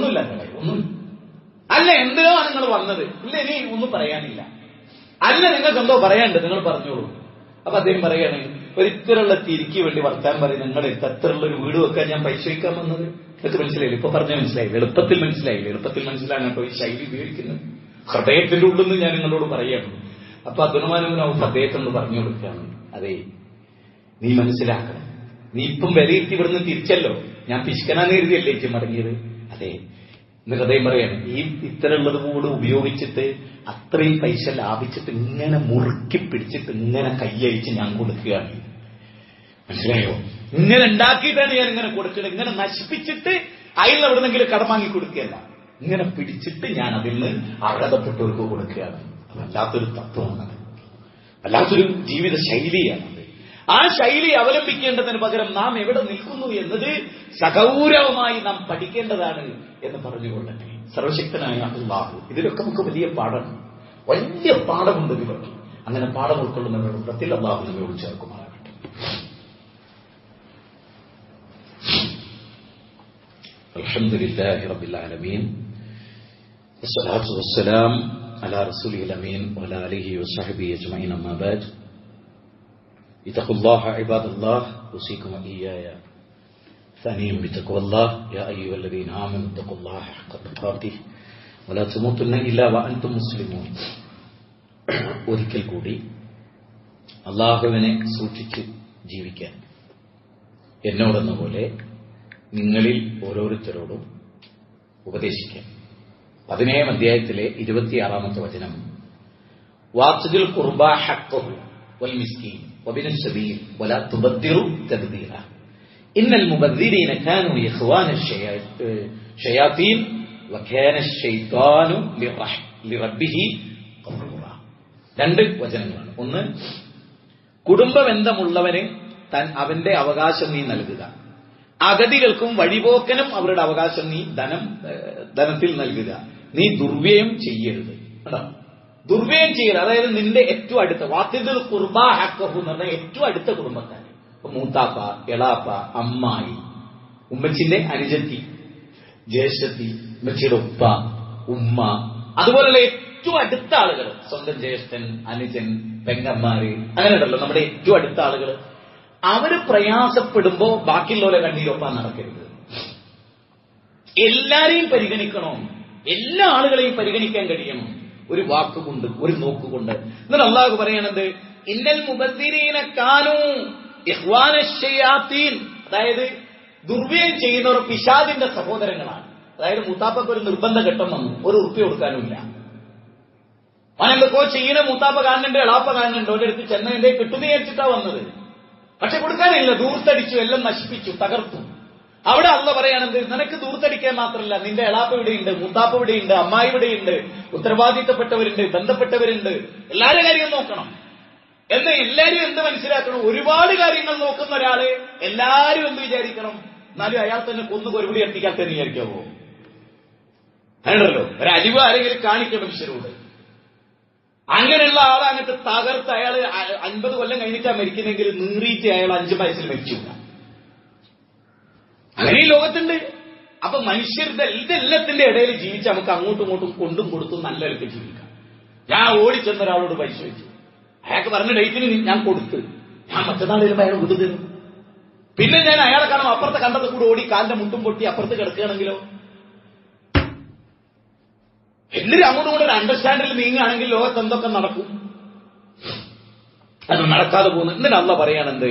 അല്ല, എന്തിനാണ് നിങ്ങൾ വന്നത്? ഇല്ല, ഇനി ഒന്നും പറയാനില്ല. അല്ല, നിങ്ങൾക്ക് എന്തോ പറയാനുണ്ട്, നിങ്ങൾ പറഞ്ഞോളൂ. അപ്പൊ അദ്ദേഹം പറയാണ്, ഒരിക്കലുള്ള തിരിക്ക് വേണ്ടി വർത്താൻ പറയും, നിങ്ങളുടെ എത്രയുള്ള ഒരു വീട് വെക്കാൻ ഞാൻ പൈസ വയ്ക്കാൻ വന്നത്. നിങ്ങൾക്ക് മനസ്സിലായില്ല? ഇപ്പൊ പറഞ്ഞാൽ മനസ്സിലായില്ല, എളുപ്പത്തിൽ മനസ്സിലായില്ല. എളുപ്പത്തിൽ മനസ്സിലാണ് കേട്ടോ ഈ ശൈലി ഉപയോഗിക്കുന്നത്. ഹൃദയത്തിന്റെ ഉള്ളിൽ നിന്ന് ഞാൻ നിങ്ങളോട് പറയാണ്. അപ്പൊ അബ്ദുറഹ്മാൻ ഇബ്നു ഔഫ് അദ്ദേഹത്തോട് പറഞ്ഞു കൊടുക്കുകയാണ്, അതെ നീ മനസ്സിലാക്കണം, നീ ഇപ്പം വിലയിരുത്തി ഇവിടുന്ന് തിരിച്ചല്ലോ, ഞാൻ പിശുക്കനാന്ന് കരുതിയല്ലേ എനിക്ക് മടങ്ങിയത്. അതെ, എന്നിട്ട് അദ്ദേഹം പറയാണ്, ഈ ഇത്തരമുള്ളത് കൂടെ ഉപയോഗിച്ചിട്ട് അത്രയും പൈസ ലാഭിച്ചിട്ട് ഇങ്ങനെ മുറുക്കി പിടിച്ചിട്ട് ഇങ്ങനെ കൈയഴിച്ച് ഞാൻ കൊടുക്കുകയാണ്. മനസ്സിലായോ? ഇങ്ങനെ ഉണ്ടാക്കിയിട്ടാണ് ഞാൻ ഇങ്ങനെ കൊടുക്കുന്നത്. ഇങ്ങനെ നശിപ്പിച്ചിട്ട് അയാൾ എവിടെന്നെങ്കിലും കടം വാങ്ങി കൊടുക്കുകയല്ല, ഇങ്ങനെ പിടിച്ചിട്ട് ഞാൻ അതിൽ നിന്ന് അർഹതപ്പെട്ടവർക്ക് കൊടുക്കുകയാണ്. വല്ലാത്തൊരു തത്വമാണത്, വല്ലാത്തൊരു ജീവിത ശൈലിയാണത്. ആ ശൈലി അവലംബിക്കേണ്ടതിന് പകരം നാം എവിടെ നിൽക്കുന്നു എന്നത് സഗൗരവമായി നാം പഠിക്കേണ്ടതാണ് എന്ന് പറഞ്ഞുകൊള്ളട്ടെ. സർവശക്തനായ അല്ലാഹു ഇതിലൊക്കെ നമുക്ക് വലിയ പാഠമാണ്, വലിയ പാഠമുണ്ട് ഇതിലൊക്കെ. അങ്ങനെ പാഠം ഉൾക്കൊള്ളുന്നവരുടെ കൂട്ടത്തിൽ അല്ലാഹു നമ്മെ ഉൾച്ചേർക്കുമാറാകട്ടെ. അൽഹംദുലില്ലാഹി റബ്ബിൽ ആലമീൻ വസ്സലാത്തു വസ്സലാം അലാ റസൂലിൽ അമീൻ വഅലാ ആലിഹി വസ്സഹ്ബിഹി അജ്മഈൻ അമ്മാ ബഅദ് ഇത്തഖുല്ലാഹ ഇബാദല്ലാഹ് ഉസീകും വഇയ്യായ ثانيا بتقوى الله يا أيها الذين آمنوا اتقوا الله حق تقاته ولا تموتن إلا وأنتم مسلمون. ഒരിക്കൽ കൂടി അല്ലാഹുവിനെ സൂക്ഷിച്ച് ജീവിക്കാൻ എന്നോടെന്ന പോലെ നിങ്ങളിൽ ഓരോരുത്തരോടും ഉപദേശിക്കാൻ. 17 അധ്യായത്തിലെ 26-ാമത്തെ വചനം, വാത്സിൽ ഖുർബാ ഹഖ്ഖഹു വൽ മിസ്കീൻ വബിനസ് സബീൽ വലാ തുബദ്ദിറു തബ്ദീറ ഇന്നൽ മുബദ്ദിരീന കാനൂ ഇഖ്വാന ശയാതീൻ വകാന ശൈത്താനു ലിറബ്ബിഹി ഖഫൂറ. 2 വചനങ്ങളാണ്. ഒന്ന്, കുടുംബബന്ധമുള്ളവന് അവന്റെ അവകാശം നീ നൽകുക, അഗതികൾക്കും വഴിപോക്കനും അവരുടെ അവകാശം നീ ധനത്തിൽ നൽകുക, നീ ദുർവ്യയം ചെയ്യരുത്. ദുർവ്യയം ചെയ്യരുത്. അതായത് നിന്റെ ഏറ്റവും അടുത്ത വാത്തിദുൽ ഖുർബാ ഹഖ്ഖഹു എന്ന് പറഞ്ഞാൽ ഏറ്റവും അടുത്ത കുടുംബക്കാർ, ഇപ്പൊ മൂത്താപ്പ, എളാപ്പ, അമ്മായി, ഉമ്മച്ചിന്റെ അനുജത്തി, ജ്യേഷ്ഠത്തി, ഉമ്മച്ചിയുടെ ഉപ്പ, ഉമ്മ, അതുപോലുള്ള ഏറ്റവും അടുത്ത ആളുകൾ, സ്വന്തം ജ്യേഷ്ഠൻ, അനുജൻ, പെങ്ങന്മാര്, അങ്ങനെയുണ്ടല്ലോ നമ്മുടെ ഏറ്റവും അടുത്ത ആളുകൾ. അവര് പ്രയാസപ്പെടുമ്പോ ബാക്കിയുള്ളവരെ കണ്ണീരൊപ്പാൻ നടക്കരുത്. എല്ലാരെയും പരിഗണിക്കണം, എല്ലാ ആളുകളെയും പരിഗണിക്കാൻ കഴിയണം, ഒരു വാക്കുകൊണ്ട്, ഒരു നോക്കുകൊണ്ട്. എന്നിട്ട് അല്ലാഹു പറയണത് ഇന്നൽ മുബദ്ദിരീന കാനൂ ഇഖ്വാന ശയാതീൻ, അതായത് ദുർവ്യയം ചെയ്യുന്നവർ പിശാചിന്റെ സഹോദരങ്ങളാണ്. അതായത് മൂത്താപ്പക്ക് ഒരു നിർബന്ധ ഘട്ടം വന്നു, ഒരു ഉറുപ്പ്യ കൊടുക്കാനുമില്ല. അവനെന്തൊക്കെയോ ചെയ്യുന്ന മൂത്താപ്പ കാണുന്നുണ്ട്, എളാപ്പ കാണുന്നുണ്ട്, ഒരിടത്ത് ചെന്നതിന്റെ കിട്ടുന്ന വിചാരിച്ചിട്ടാ വന്നത്. പക്ഷെ കൊടുക്കാനില്ല, ദൂർത്തടിച്ചു, എല്ലാം നശിപ്പിച്ചു, തകർത്തു. അവിടെ അള്ള പറയാണെന്ത്, നിനക്ക് ദൂർത്തടിക്കാൻ മാത്രമല്ല, നിന്റെ എളാപ്പ ഇവിടെയുണ്ട്, മൂത്താപ്പ ഇവിടെയുണ്ട്, അമ്മായി ഇവിടെയുണ്ട്, ഉത്തരവാദിത്തപ്പെട്ടവരുണ്ട്, ബന്ധപ്പെട്ടവരുണ്ട്, എല്ലാവരുടെ കാര്യം നോക്കണം. എന്ന് എല്ലാരും എന്ത് മനസ്സിലാക്കണം, ഒരുപാട് കാര്യങ്ങൾ നോക്കുന്ന ഒരാള് എല്ലാരും എന്ത് വിചാരിക്കണം, എന്നാലും അയാൾ തന്നെ കൊന്നു കൊരുപടി എത്തിക്കാത്തെന്ന് വിചാരിക്കാവോ? അങ്ങനെയല്ലോ, ഒരു അലിവ് ആരെങ്കിലും കാണിക്കണം മനുഷ്യരോട്. അങ്ങനെയുള്ള ആളെ അങ്ങോട്ട് തകർത്ത് അയാൾ 50 കൊല്ലം കഴിഞ്ഞിട്ടാ മരിക്കുന്നെങ്കിൽ നീറിയിട്ട് അയാൾ 5 വയസ്സിൽ മരിച്ചു. അങ്ങനെ ഈ ലോകത്തുണ്ട്. അപ്പൊ മനുഷ്യരുടെ ഇതെല്ലാത്തിന്റെ ഇടയിൽ ജീവിച്ച് നമുക്ക് അങ്ങോട്ടും ഇങ്ങോട്ടും കൊണ്ടും കൊടുത്തും നല്ല നിലയ്ക്ക് ജീവിക്കാം. ഞാൻ ഓടിച്ചെന്ന ഒരാളോട് പൈസ വെച്ചു, അയാൾക്ക് പറഞ്ഞ ഡേറ്റിന് ഞാൻ കൊടുത്ത്, ഞാൻ മറ്റന്നാൾ വരുമ്പോൾ അയാൾ വിട്ടു തരും. പിന്നെ ഞാൻ അയാളെ കാണും അപ്പുറത്തെ കണ്ടത്ത് കൂടെ ഓടി കാലിന്റെ മുട്ടും പൊട്ടി അപ്പുറത്ത് കിടക്കുകയാണെങ്കിലോ, എല്ലാവരും അങ്ങോട്ടും കൂടെ ഒരു അണ്ടർസ്റ്റാൻഡിൽ നീങ്ങുകയാണെങ്കിൽ ലോകത്ത് എന്തൊക്കെ നടക്കും? അത് നടക്കാതെ പോകുന്നു. എന്നിട്ട് അള്ള പറയാണെന്ത്,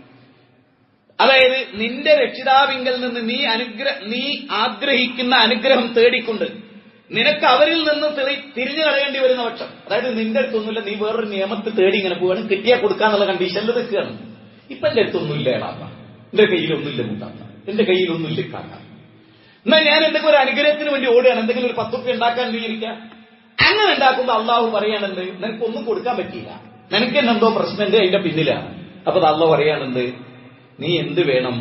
അതായത് നിന്റെ രക്ഷിതാവിങ്കൽ നിന്ന് നീ ആഗ്രഹിക്കുന്ന അനുഗ്രഹം തേടിക്കൊണ്ട് നിനക്ക് അവരിൽ നിന്ന് തിരിഞ്ഞു കളയേണ്ടി വരുന്ന പക്ഷം, അതായത് നിന്റെ അടുത്തൊന്നുമില്ല, നീ വേറൊരു നിയമത്തിൽ തേടി ഇങ്ങനെ പോവുകയാണ്, കിട്ടിയാൽ കൊടുക്കാന്നുള്ള കണ്ടീഷനിൽ നിൽക്കുകയാണ്. ഇപ്പൊ എന്റെ അടുത്തൊന്നുമില്ല എളാപ്പ, എന്റെ കയ്യിലൊന്നുമില്ല മൂത്താപ്പ, എന്റെ കയ്യിലൊന്നുമില്ല കാക്ക, എന്നാൽ ഞാൻ എന്തെങ്കിലും ഒരു അനുഗ്രഹത്തിന് വേണ്ടി ഓടുകയാണ്, എന്തെങ്കിലും ഒരു 10 ഉറുപ്പ്യ ഉണ്ടാക്കാൻ വിചാരിക്കാം. അങ്ങനെ ഉണ്ടാക്കുമ്പോൾ അള്ളാഹു പറയാണെന്ത്, നിനക്കൊന്നും കൊടുക്കാൻ പറ്റിയില്ല, നിനക്ക് എന്നെന്തോ പ്രശ്നമുണ്ട്, അതിന്റെ പിന്നിലാണ്. അപ്പൊ അള്ളാഹു പറയാണെന്ത്, നീ എന്ത് വേണം,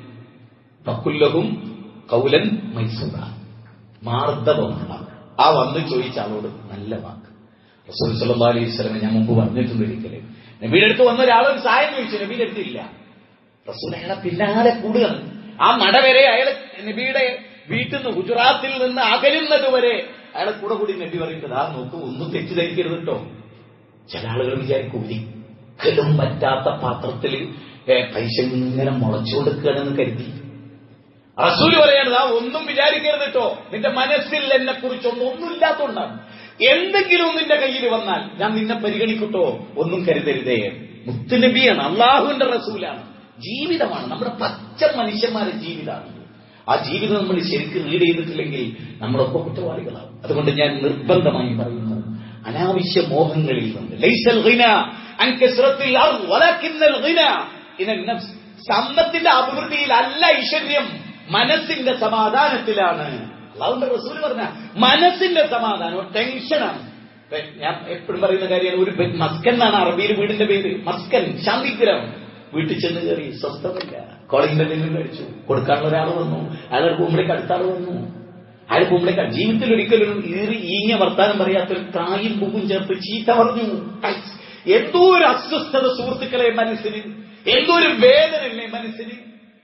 ഫഖുല്ലഹും ഖൗലൻ മൈസൂറ, മാർദ്ദവമുള്ള ആ വന്ന് ചോദിച്ച ആളോട് നല്ല വാക്ക്. റസൂൽ സല്ലല്ലാഹു അലൈഹി വസല്ലം ഞാൻ മുമ്പ് പറഞ്ഞിട്ടുണ്ട്, ഒരിക്കലും നബിയുടെ അടുത്ത് വന്ന ഒരാളൊരു സഹായം ചോദിച്ചു, നബിയുടെ അടുത്തില്ല. റസൂൽ അയാളെ പിന്നാലെ കൂടുകയാണ്. ആ നടവരെ അയാൾ നബിയുടെ വീട്ടിൽ നിന്ന്, ഗുജറാത്തിൽ നിന്ന് അകലുന്നത് വരെ അയാളെ കൂടെ കൂടി നബി പറയുന്നത്, ആ നോക്ക്, ഒന്നും തെറ്റിദ്ധരിക്കരുത് കേട്ടോ. ചില ആളുകൾ വിചാരിക്കും ഒരിക്കലും പറ്റാത്ത പാത്രത്തിൽ പൈസ ഇങ്ങനെ മുളച്ചുകൊടുക്കുകയാണെന്ന് കരുതി. റസൂല് പറയണത്, ആ ഒന്നും വിചാരിക്കരുത് കേട്ടോ, നിന്റെ മനസ്സിൽ എന്നെ കുറിച്ചൊന്നും ഇല്ലാത്തതുകൊണ്ടാണ്. എന്തെങ്കിലും നിന്റെ കയ്യിൽ വന്നാൽ ഞാൻ നിന്നെ പരിഗണിക്കട്ടോ, ഒന്നും കരുതരുതേ. മുത്തുനബിയാണ്, അള്ളാഹുവിന്റെ റസൂലാണ്, ജീവിതമാണ്, നമ്മുടെ പച്ച മനുഷ്യന്മാരുടെ ജീവിതമാണ്. ആ ജീവിതം നമ്മൾ ശരിക്കും റീഡ് ചെയ്തിട്ടില്ലെങ്കിൽ നമ്മളൊക്കെ കുറ്റവാളികളാവും. അതുകൊണ്ട് ഞാൻ നിർബന്ധമായി പറയുന്നു, അനാവശ്യ മോഹങ്ങളിൽ നിന്ന്, ലൈസൽ ഗിന അൻ കസ്റത്തിൽ അർദ് വലകിന്നൽ ഗിന ഇനൻ നഫ്സ്, സമ്പത്തിന്റെ അഭിവൃദ്ധിയിൽ അല്ല ഐശ്വര്യം, മനസ്സിന്റെ സമാധാനത്തിലാണ്. അല്ലാഹുവിന്റെ റസൂൽ പറഞ്ഞ മനസ്സിന്റെ സമാധാനം ടെൻഷനാണ്. ഞാൻ എപ്പോഴും പറയുന്ന കാര്യമാണ്, ഒരു മസ്കൻ എന്നാണ് അറബിയിൽ വീടിന്റെ പേര്, മസ്കൻ, ശാന്തിഗ്രഹം. വീട്ടിൽ ചെന്ന് കയറി സ്വസ്ഥതയില്ല, കോളിംഗ് ബെല്ലിൽ അടിച്ചു, കൊടുക്കാനുള്ള ഒരാൾ വന്നു, അയാളുടെ പൂമ്പിളേക്ക് അടുത്താൾ വന്നു, അയാൾ പൂമ്പിളേക്ക് ജീവിതത്തിൽ ഒരിക്കലും ഈഞ്ഞ വർത്താനം പറയാത്തൊരു കായും പൂവും ചേർത്ത് ചീത്ത പറഞ്ഞു. എന്തോ ഒരു അസ്വസ്ഥത സുഹൃത്തുക്കളെ മനസ്സിന്, എന്തോ ഒരു വേദനല്ലേ മനസ്സിന്.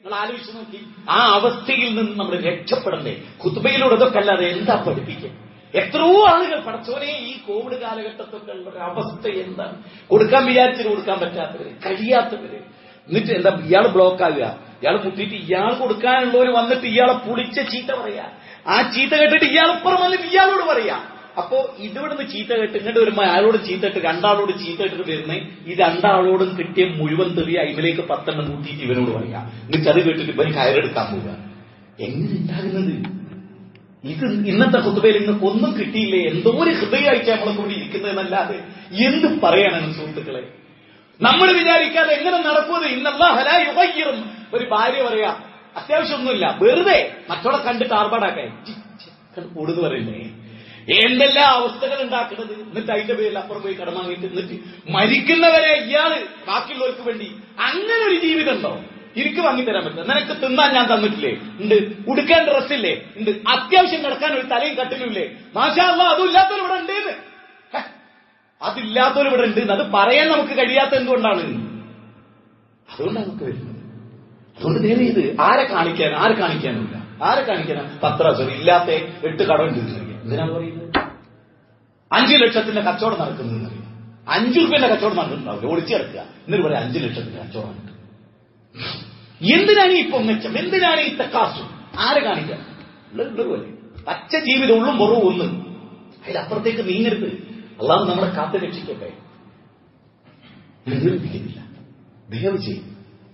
നിങ്ങൾ ആലോചിച്ച് നോക്കി. ആ അവസ്ഥയിൽ നിന്ന് നമ്മൾ രക്ഷപ്പെടണ്ടേ? ഖുത്ബയിലൂടെ ഇതൊക്കെ അല്ലാതെ എന്താ പഠിപ്പിക്കുക? എത്രയോ ആളുകൾ പടച്ചോനെ ഈ കോവിഡ് കാലഘട്ടത്തൊക്കെ ഉള്ള ഒരു അവസ്ഥ എന്താണ്? കൊടുക്കാൻ വിചാരിച്ചിട്ട് കൊടുക്കാൻ പറ്റാത്തവര്, കഴിയാത്തവര്. എന്നിട്ട് എന്താ ഇയാൾ ബ്ലോക്ക് ആകുക, ഇയാൾ മുട്ടിയിട്ട് ഇയാൾ കൊടുക്കാനുള്ളവര് വന്നിട്ട് ഇയാളെ പുളിച്ച ചീത്ത പറയാ. ആ ചീത്ത കേട്ടിട്ട് ഇയാളിപ്പുറം വന്നിട്ട് ഇയാളോട് പറയാ. അപ്പോ ഇവിടുന്ന് ചീത്ത കേട്ട് ഇങ്ങോട്ട് വരുമ്പോ അയാളോട് ചീത്തട്ട് രണ്ടാളോട് ചീത്ത ഇട്ടിട്ട് വരുന്നേ ഈ രണ്ടാളോടും കിട്ടിയ മുഴുവൻ തെറിയ അതിലേക്ക് 10 എണ്ണം കൂട്ടിയിട്ട് ഇവനോട് പറയാ. എന്നിട്ട് അത് കേട്ടിട്ട് ഇവൻ കയറെടുക്കാൻ പോവുക. എങ്ങനെ ഉണ്ടാകുന്നത് ഇത്? ഇന്നത്തെ ഖുത്ബയിൽ നിങ്ങൾക്ക് ഒന്നും കിട്ടിയില്ലേ? എന്തോ ഒരു ഹൃദയമായിട്ട് നമ്മളെ കൂടി ഇരിക്കുന്നതെന്നല്ലാതെ എന്ത് പറയാനാണ് സുഹൃത്തുക്കളെ? നമ്മൾ വിചാരിക്കാതെ എങ്ങനെ നടക്കുന്നത്? ഇന്നല്ലാഹ ലാ യുഗയ്യിറും. ഒരു ഭാര്യ പറയാ, അത്യാവശ്യമൊന്നുമില്ല, വെറുതെ മറ്റോടെ കണ്ടിട്ട് ആർഭാടാക്കാൻ കൂടുതൽ പറയണ്ടേ? എന്തെല്ലാം അവസ്ഥകൾ ഉണ്ടാക്കുന്നത്. എന്നിട്ട് അതിന്റെ പേരിൽ അപ്പുറം പോയി കടം വാങ്ങിയിട്ട് എന്നിട്ട് മരിക്കുന്നവരെ ഇയാള് ബാക്കിയുള്ളവർക്ക് വേണ്ടി. അങ്ങനെ ഒരു ജീവിതം ഉണ്ടോ? എനിക്ക് വാങ്ങിത്തരാൻ പറ്റില്ല. നിനക്ക് തിന്നാൻ ഞാൻ തന്നിട്ടില്ലേ? ഉണ്ട്. ഉടുക്കാൻ ഡ്രസ്സില്ലേ? ഉണ്ട്. അത്യാവശ്യം കിടക്കാൻ ഒരു തലയും കട്ടിലുമില്ലേ? മാഷാ അല്ലാഹ്, അതും ഇല്ലാത്തവർ ഇവിടെ ഉണ്ട്. അതില്ലാത്തവർ ഇവിടെ ഉണ്ട്. അത് പറയാൻ നമുക്ക് കഴിയാത്ത എന്തുകൊണ്ടാണ്? അതുകൊണ്ടാണ് നമുക്ക് വരുന്നത്. അതുകൊണ്ട് നേരെ ഇത് ആരെ കാണിക്കാനില്ല. ആരെ കാണിക്കാനാ? പത്രാസർ ഇല്ലാത്ത 8 കടമുണ്ട്. എന്തിനാണ് പറയുന്നത്? 5 ലക്ഷത്തിന്റെ കച്ചവടം നടക്കുന്നതെന്ന് അറിയാം. 5 രൂപയുടെ കച്ചവടം നടക്കുന്നുണ്ടാവില്ല, ഒളിച്ചെടുക്കുക. എന്നിട്ട് പറയാം 5 ലക്ഷത്തിന്റെ കച്ചവടം. എന്തിനാണ് ഈ പൊങ്ങച്ചം? എന്തിനാണ് ഈ തക്കാസും? ആരെ കാണിക്കാൻ? പോലെ പച്ച ജീവിതം ഉള്ളും പുറവും ഒന്ന്. അതിലപ്പുറത്തേക്ക് നീങ്ങരുത്. അള്ളാഹു നമ്മളെ കാത്തു രക്ഷിക്കട്ടെ. ദീർഘിക്കുന്നില്ല, ദയവ് ചെയ്യും.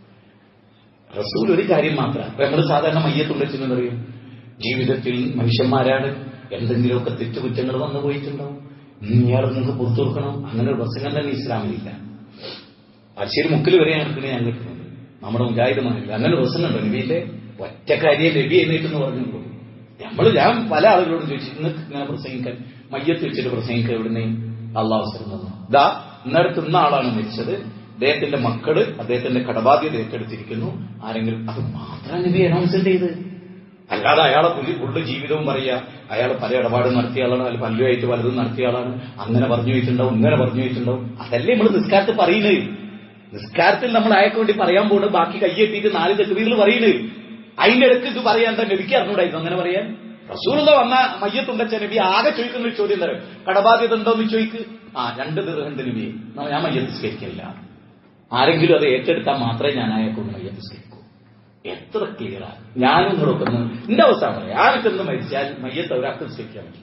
റസൂൽ ഒരു കാര്യം മാത്രം. നമ്മൾ സാധാരണ മയ്യത്തുണ്ടെന്ന് പറയും, ജീവിതത്തിൽ മനുഷ്യന്മാരാണ്, എന്തെങ്കിലുമൊക്കെ തെറ്റുകുറ്റങ്ങൾ വന്നു പോയിട്ടുണ്ടാവും, ഇയാൾ നിങ്ങൾക്ക് പുറത്തു കൊടുക്കണം. അങ്ങനെ ഒരു പ്രസംഗം തന്നെ ഇസ്ലാമിലില്ല. അശ്ശേരി മുക്കിൽ വരെ ഞങ്ങൾക്ക് ഞാൻ കിട്ടുന്നുണ്ട്. നമ്മുടെ മുജാഹിദുമാരില്ല അങ്ങനെ ഒരു പ്രസംഗമുണ്ടോ? നബിയിലെ ഒറ്റ കാര്യം നബി എന്നിട്ടെന്ന് പറഞ്ഞിട്ടുള്ളൂ. ഞാൻ പല ആളുകളോടും ചോദിച്ചു, നിങ്ങൾക്ക് ഇങ്ങനെ പ്രസംഗിക്കാൻ, മയ്യത്ത് വെച്ചിട്ട് പ്രസംഗിക്കാൻ എവിടുന്നേ അള്ളാഹ് അവസരം തന്നു? ദാ ഇന്നടുത്ത് ഇന്ന ആളാണ് മരിച്ചത്, അദ്ദേഹത്തിന്റെ മക്കള് അദ്ദേഹത്തിന്റെ കടബാധ്യത ഏറ്റെടുത്തിരിക്കുന്നു. ആരെങ്കിലും അത് മാത്രമാണ് നബി അനൗൺസ്മെന്റ് ചെയ്ത്. അല്ലാതെ അയാളെ ഫുള്ള് ജീവിതവും പറയുക, അയാൾ പല ഇടപാടും നടത്തിയ ആളാണ്, അല്ല പല്ലുമായിട്ട് പലതും നടത്തിയ ആളാണ്, അങ്ങനെ പറഞ്ഞു വെച്ചിട്ടുണ്ടാവും, ഇങ്ങനെ പറഞ്ഞു വെച്ചിട്ടുണ്ടാവും. അതല്ലേ നമ്മൾ നിസ്കാരത്തിൽ പറയുന്നത്. നിസ്കാരത്തിൽ നമ്മൾ അയാൾക്ക് വേണ്ടി പറയാൻ പോകുന്നത് ബാക്കി കയ്യെത്തിയിട്ട് 4 തക്ബീറിൽ പറയുന്നത്. അതിന്റെ ഇടയ്ക്ക് ഇത് പറയാൻ തന്നെ നബിക്ക് അറിഞ്ഞൂടായിരുന്നു അങ്ങനെ പറയാൻ. റസൂലുള്ള വന്ന മയ്യത്തുണ്ടച്ച നബി ആകെ ചോദിക്കുന്ന ഒരു ചോദ്യം തരാം, കടബാധ്യത ഉണ്ടോന്ന് ചോദിക്ക്. 2 ദിർഹം നബിയെ, ഞാൻ മയ്യത്ത് സ്കരിക്കില്ല. ആരെങ്കിലും അത് ഏറ്റെടുത്താൽ മാത്രമേ ഞാൻ അയാൾക്കൊന്ന് മയ്യത്ത് സ്കരിക്കൂ. എത്ര ക്ലിയറാണ്. ഞാനും നോക്കുന്നു എന്റെ അവസ്ഥ പറയാം. ആർക്കൊന്ന് മരിച്ചാൽ മയ്യത്ത് ഒരാൾക്ക് സ്കരിക്കാൻ പറ്റില്ല.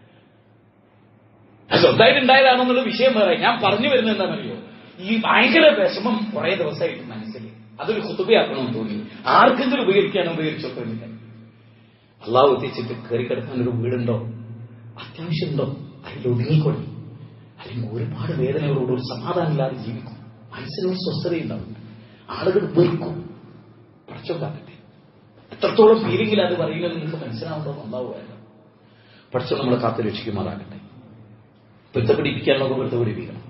സ്വന്തമായിട്ടുണ്ടായതാണെന്നുള്ള വിഷയം വേറെ. ഞാൻ പറഞ്ഞു വരുന്നത് എന്താണെന്നറിയോ? ഈ ഭയങ്കര വിഷമം കുറെ ദിവസമായിട്ട് മനസ്സിൽ അതൊരു ഖുതുബയാക്കണമെന്ന് തോന്നി. ആർക്കെങ്കിലും ഉപയോഗിച്ചൊക്കെ വേണ്ടില്ല. അള്ളാഹു എത്തിച്ചിട്ട് കയറി കിടക്കാൻ ഒരു വീടുണ്ടോ, അത്യാവശ്യമുണ്ടോ, അതിൽ ഒതുങ്ങിക്കൊള്ളി. അല്ലെങ്കിൽ ഒരുപാട് വേദനകളോട് ഒരു സമാധാനമില്ലാതെ ജീവിക്കും. മനസ്സിനൊരു സ്വസ്ഥതയുണ്ടാവും. ആളുകൾ വെറുക്കും. പഠിച്ചോണ്ടാക്കട്ടെ. എത്രത്തോളം ഫീലിംഗിൽ അത് പറയുന്നത് നിങ്ങൾക്ക് മനസ്സിലാവുണ്ടോ ഉണ്ടാവുകയല്ല. പഠിച്ചോ നമ്മളെ കാത്തു രക്ഷിക്കുമാറാകട്ടെ. പൊരുത്തപ്പിടിപ്പിക്കാനുള്ളതൊക്കെ പൊരുത്തപ്പിടിപ്പിക്കണം.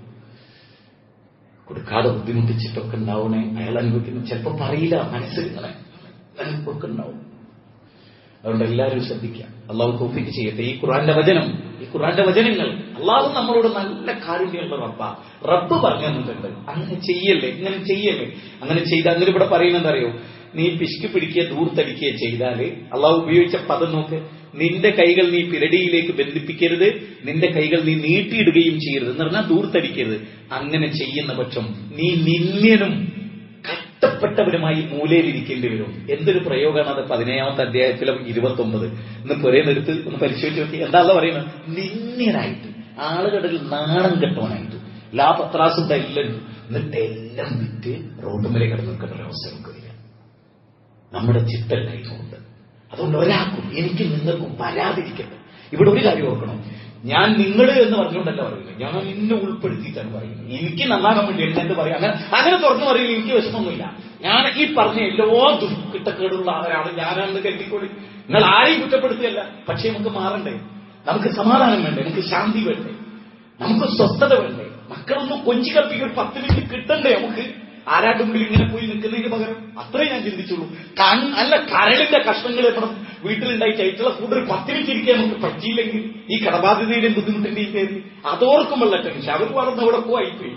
കൊടുക്കാതെ ബുദ്ധിമുട്ടിച്ചിട്ടൊക്കെ ഉണ്ടാവണേ അയാൾ അനുഭവിക്കുന്നു. ചിലപ്പോൾ പറയില്ല, മനസ്സിൽ ഇങ്ങനെ അനുഭവമൊക്കെ ഉണ്ടാവും. അതുകൊണ്ട് എല്ലാവരും ശ്രദ്ധിക്കുക. അള്ളാഹു തൗഫീഖ് ചെയ്യട്ടെ. ഈ ഖുർആന്റെ വചനങ്ങൾ അള്ളാഹു നമ്മളോട് നല്ല കാരുണ്യമുള്ള റബ്ബ് പറഞ്ഞു തന്നിട്ടുണ്ട്. അങ്ങനെ ചെയ്യല്ലേ, ഇങ്ങനെ ചെയ്യല്ലേ. അങ്ങനെ ചെയ്ത് അങ്ങനെ ഇവിടെ പറയുന്നത് അറിയോ? നീ പിശുക്ക് പിടിക്കുക, ദൂർത്തടിക്കുക ചെയ്താല് അള്ളാഹു ഉപയോഗിച്ച പദം നോക്ക്. നിന്റെ കൈകൾ നീ പിരടിയിലേക്ക് ബന്ധിപ്പിക്കരുത്, നിന്റെ കൈകൾ നീ നീട്ടിയിടുകയും ചെയ്യരുത് എന്ന് പറഞ്ഞാൽ ദൂർത്തടിക്കരുത്. അങ്ങനെ ചെയ്യുന്ന പക്ഷം നീ നിന്ദ്യനും കഷ്ടപ്പെട്ടവരുമായി മൂലയിലിരിക്കേണ്ടി വരും. എന്തൊരു പ്രയോഗമാണ് അത്. 17-ാമത്തെ അധ്യായത്തിലെ 29. ഇന്ന് പുരേ നിർത്ത് ഒന്ന് പരിശോധിച്ച് നോക്കി. എന്താ പറയുന്നത്? നിന്ദ്യനായിട്ട്, ആളുകളിൽ നാണം കെട്ടവനായിട്ട്, പത്രാസും എല്ലാം എന്നിട്ട് എല്ലാം വിറ്റ് റോഡുമേലെ കിടന്ന് നിൽക്കുന്ന ഒരവസ്ഥ നമുക്ക് വരിക. നമ്മുടെ ചിത്തല്ലായതുകൊണ്ട്. അതുകൊണ്ട് ഒരാൾക്കും എനിക്കും നിങ്ങൾക്കും വരാതിരിക്കട്ടെ. ഇവിടെ ഒരു കാര്യം ഓർക്കണം, ഞാൻ നിങ്ങൾ എന്ന് പറഞ്ഞുകൊണ്ടല്ല പറയുന്നത്, ഞാൻ ഇന്നെ ഉൾപ്പെടുത്തിയിട്ടാണ് പറയുന്നത്. എനിക്ക് നന്നാകാൻ വേണ്ടി എന്തെന്ന് പറയാം. അങ്ങനെ തുറന്നു പറയുന്നത് എനിക്ക് വിഷമമൊന്നുമില്ല. ഞാൻ ഈ പറഞ്ഞ എല്ലാ കിട്ടക്കേടുള്ള ആളാണ് ഞാനാണെന്ന് കരുതിക്കോളി. നിങ്ങൾ ആരെയും കുറ്റപ്പെടുത്തുകയല്ല. പക്ഷേ നമുക്ക് മാറണ്ടേ, നമുക്ക് സമാധാനം വേണ്ടേ, നമുക്ക് ശാന്തി വേണ്ടേ, നമുക്ക് സ്വസ്ഥത വേണ്ടേ, മക്കളൊന്നും കൊഞ്ചി കൽപ്പിക്കാൻ ഒരു 10 മിനിറ്റ് കിട്ടണ്ടേ നമുക്ക്. ആരാട്ട് മുമ്പിൽ ഇങ്ങനെ പോയി നിൽക്കുന്നതിന് പകരം അത്രേ ഞാൻ ചിന്തിച്ചുള്ളൂ. അല്ല, കരളിന്റെ കഷ്ണങ്ങൾ എപ്പോഴും വീട്ടിലുണ്ടായിട്ട് അയച്ചുള്ള കൂടുതൽ 10 മിനിറ്റ് ഇരിക്കാൻ നമുക്ക് പറ്റിയില്ലെങ്കിൽ ഈ കടബാധ്യതയുടെയും ബുദ്ധിമുട്ടിന്റെയും പേരിൽ അതോർക്കുമ്പോഴുള്ള ടെൻഷൻ അവർ വളർന്ന് അവിടെ പോയിപ്പോയി.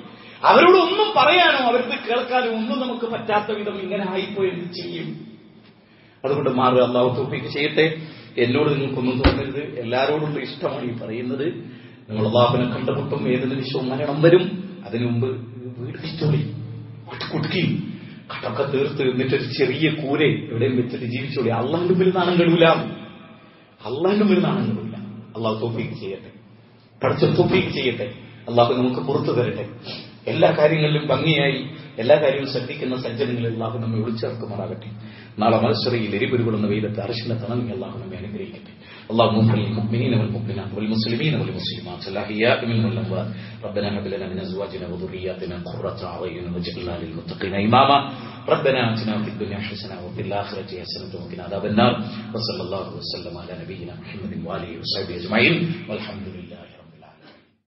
അവരോട് ഒന്നും പറയാനോ അവർക്ക് കേൾക്കാനോ ഒന്നും നമുക്ക് പറ്റാത്ത വിധം ഇങ്ങനെ ആയിപ്പോയി എന്ത് ചെയ്യും? അതുകൊണ്ട് മാറുക. അള്ളാഹു തൗഫീഖ് ചെയ്യട്ടെ. എന്നോട് നിങ്ങൾക്കൊന്നും തോന്നരുത്, എല്ലാവരോടുള്ള ഇഷ്ടമാണ് ഈ പറയുന്നത്. നിങ്ങൾ അള്ളാഹുവിനെ കണ്ടുമുട്ടും, ഏത് നിമിഷവും മരണം വരും. അതിനു മുമ്പ് വീട് വിറ്റോളി, കുടുക്കി കടൊക്കെ തീർത്ത് എന്നിട്ടൊരു ചെറിയ കൂരെ എവിടെയും വെച്ചിട്ട് ജീവിച്ചോളി. അള്ളാഹിന്റെ മുമ്പിൽ നാണം കെടൂല, അള്ളാഹിന്റെ മുമ്പിൽ നാണം കെടൂല. അള്ളാഹു തൗഫീഖ് ചെയ്യട്ടെ, പഠിച്ച തൗഫീഖ് ചെയ്യട്ടെ. അള്ളാഹു നമുക്ക് പുറത്തു തരട്ടെ. എല്ലാ കാര്യങ്ങളിലും ഭംഗിയായി എല്ലാ കാര്യവും ശ്രദ്ധിക്കുന്ന സജ്ജനങ്ങളിൽ അള്ളാഹു നമ്മെ വിളിച്ചേർക്കുമാറാകട്ടെ. നാളെ മത്സരയിൽ എരിപുരുകൊള്ളുന്ന വെയിലത്ത് അർശിന്റെ തണലിൽ അള്ളാഹു നമ്മെ അനുഗ്രഹിക്കട്ടെ. اللهم اغفر للمؤمنين والمؤمنات والمسلمين والمسلمات الأحياء منهم والأموات ربنا هب لنا من أزواجنا وذرياتنا قرة أعين واجعلنا للمتقين إماما ربنا آتنا في الدنيا حسنة وفي الآخرة حسنة وقنا عذاب النار وصلى الله وسلم على نبينا محمد وآله وصحبه أجمعين والحمد لله.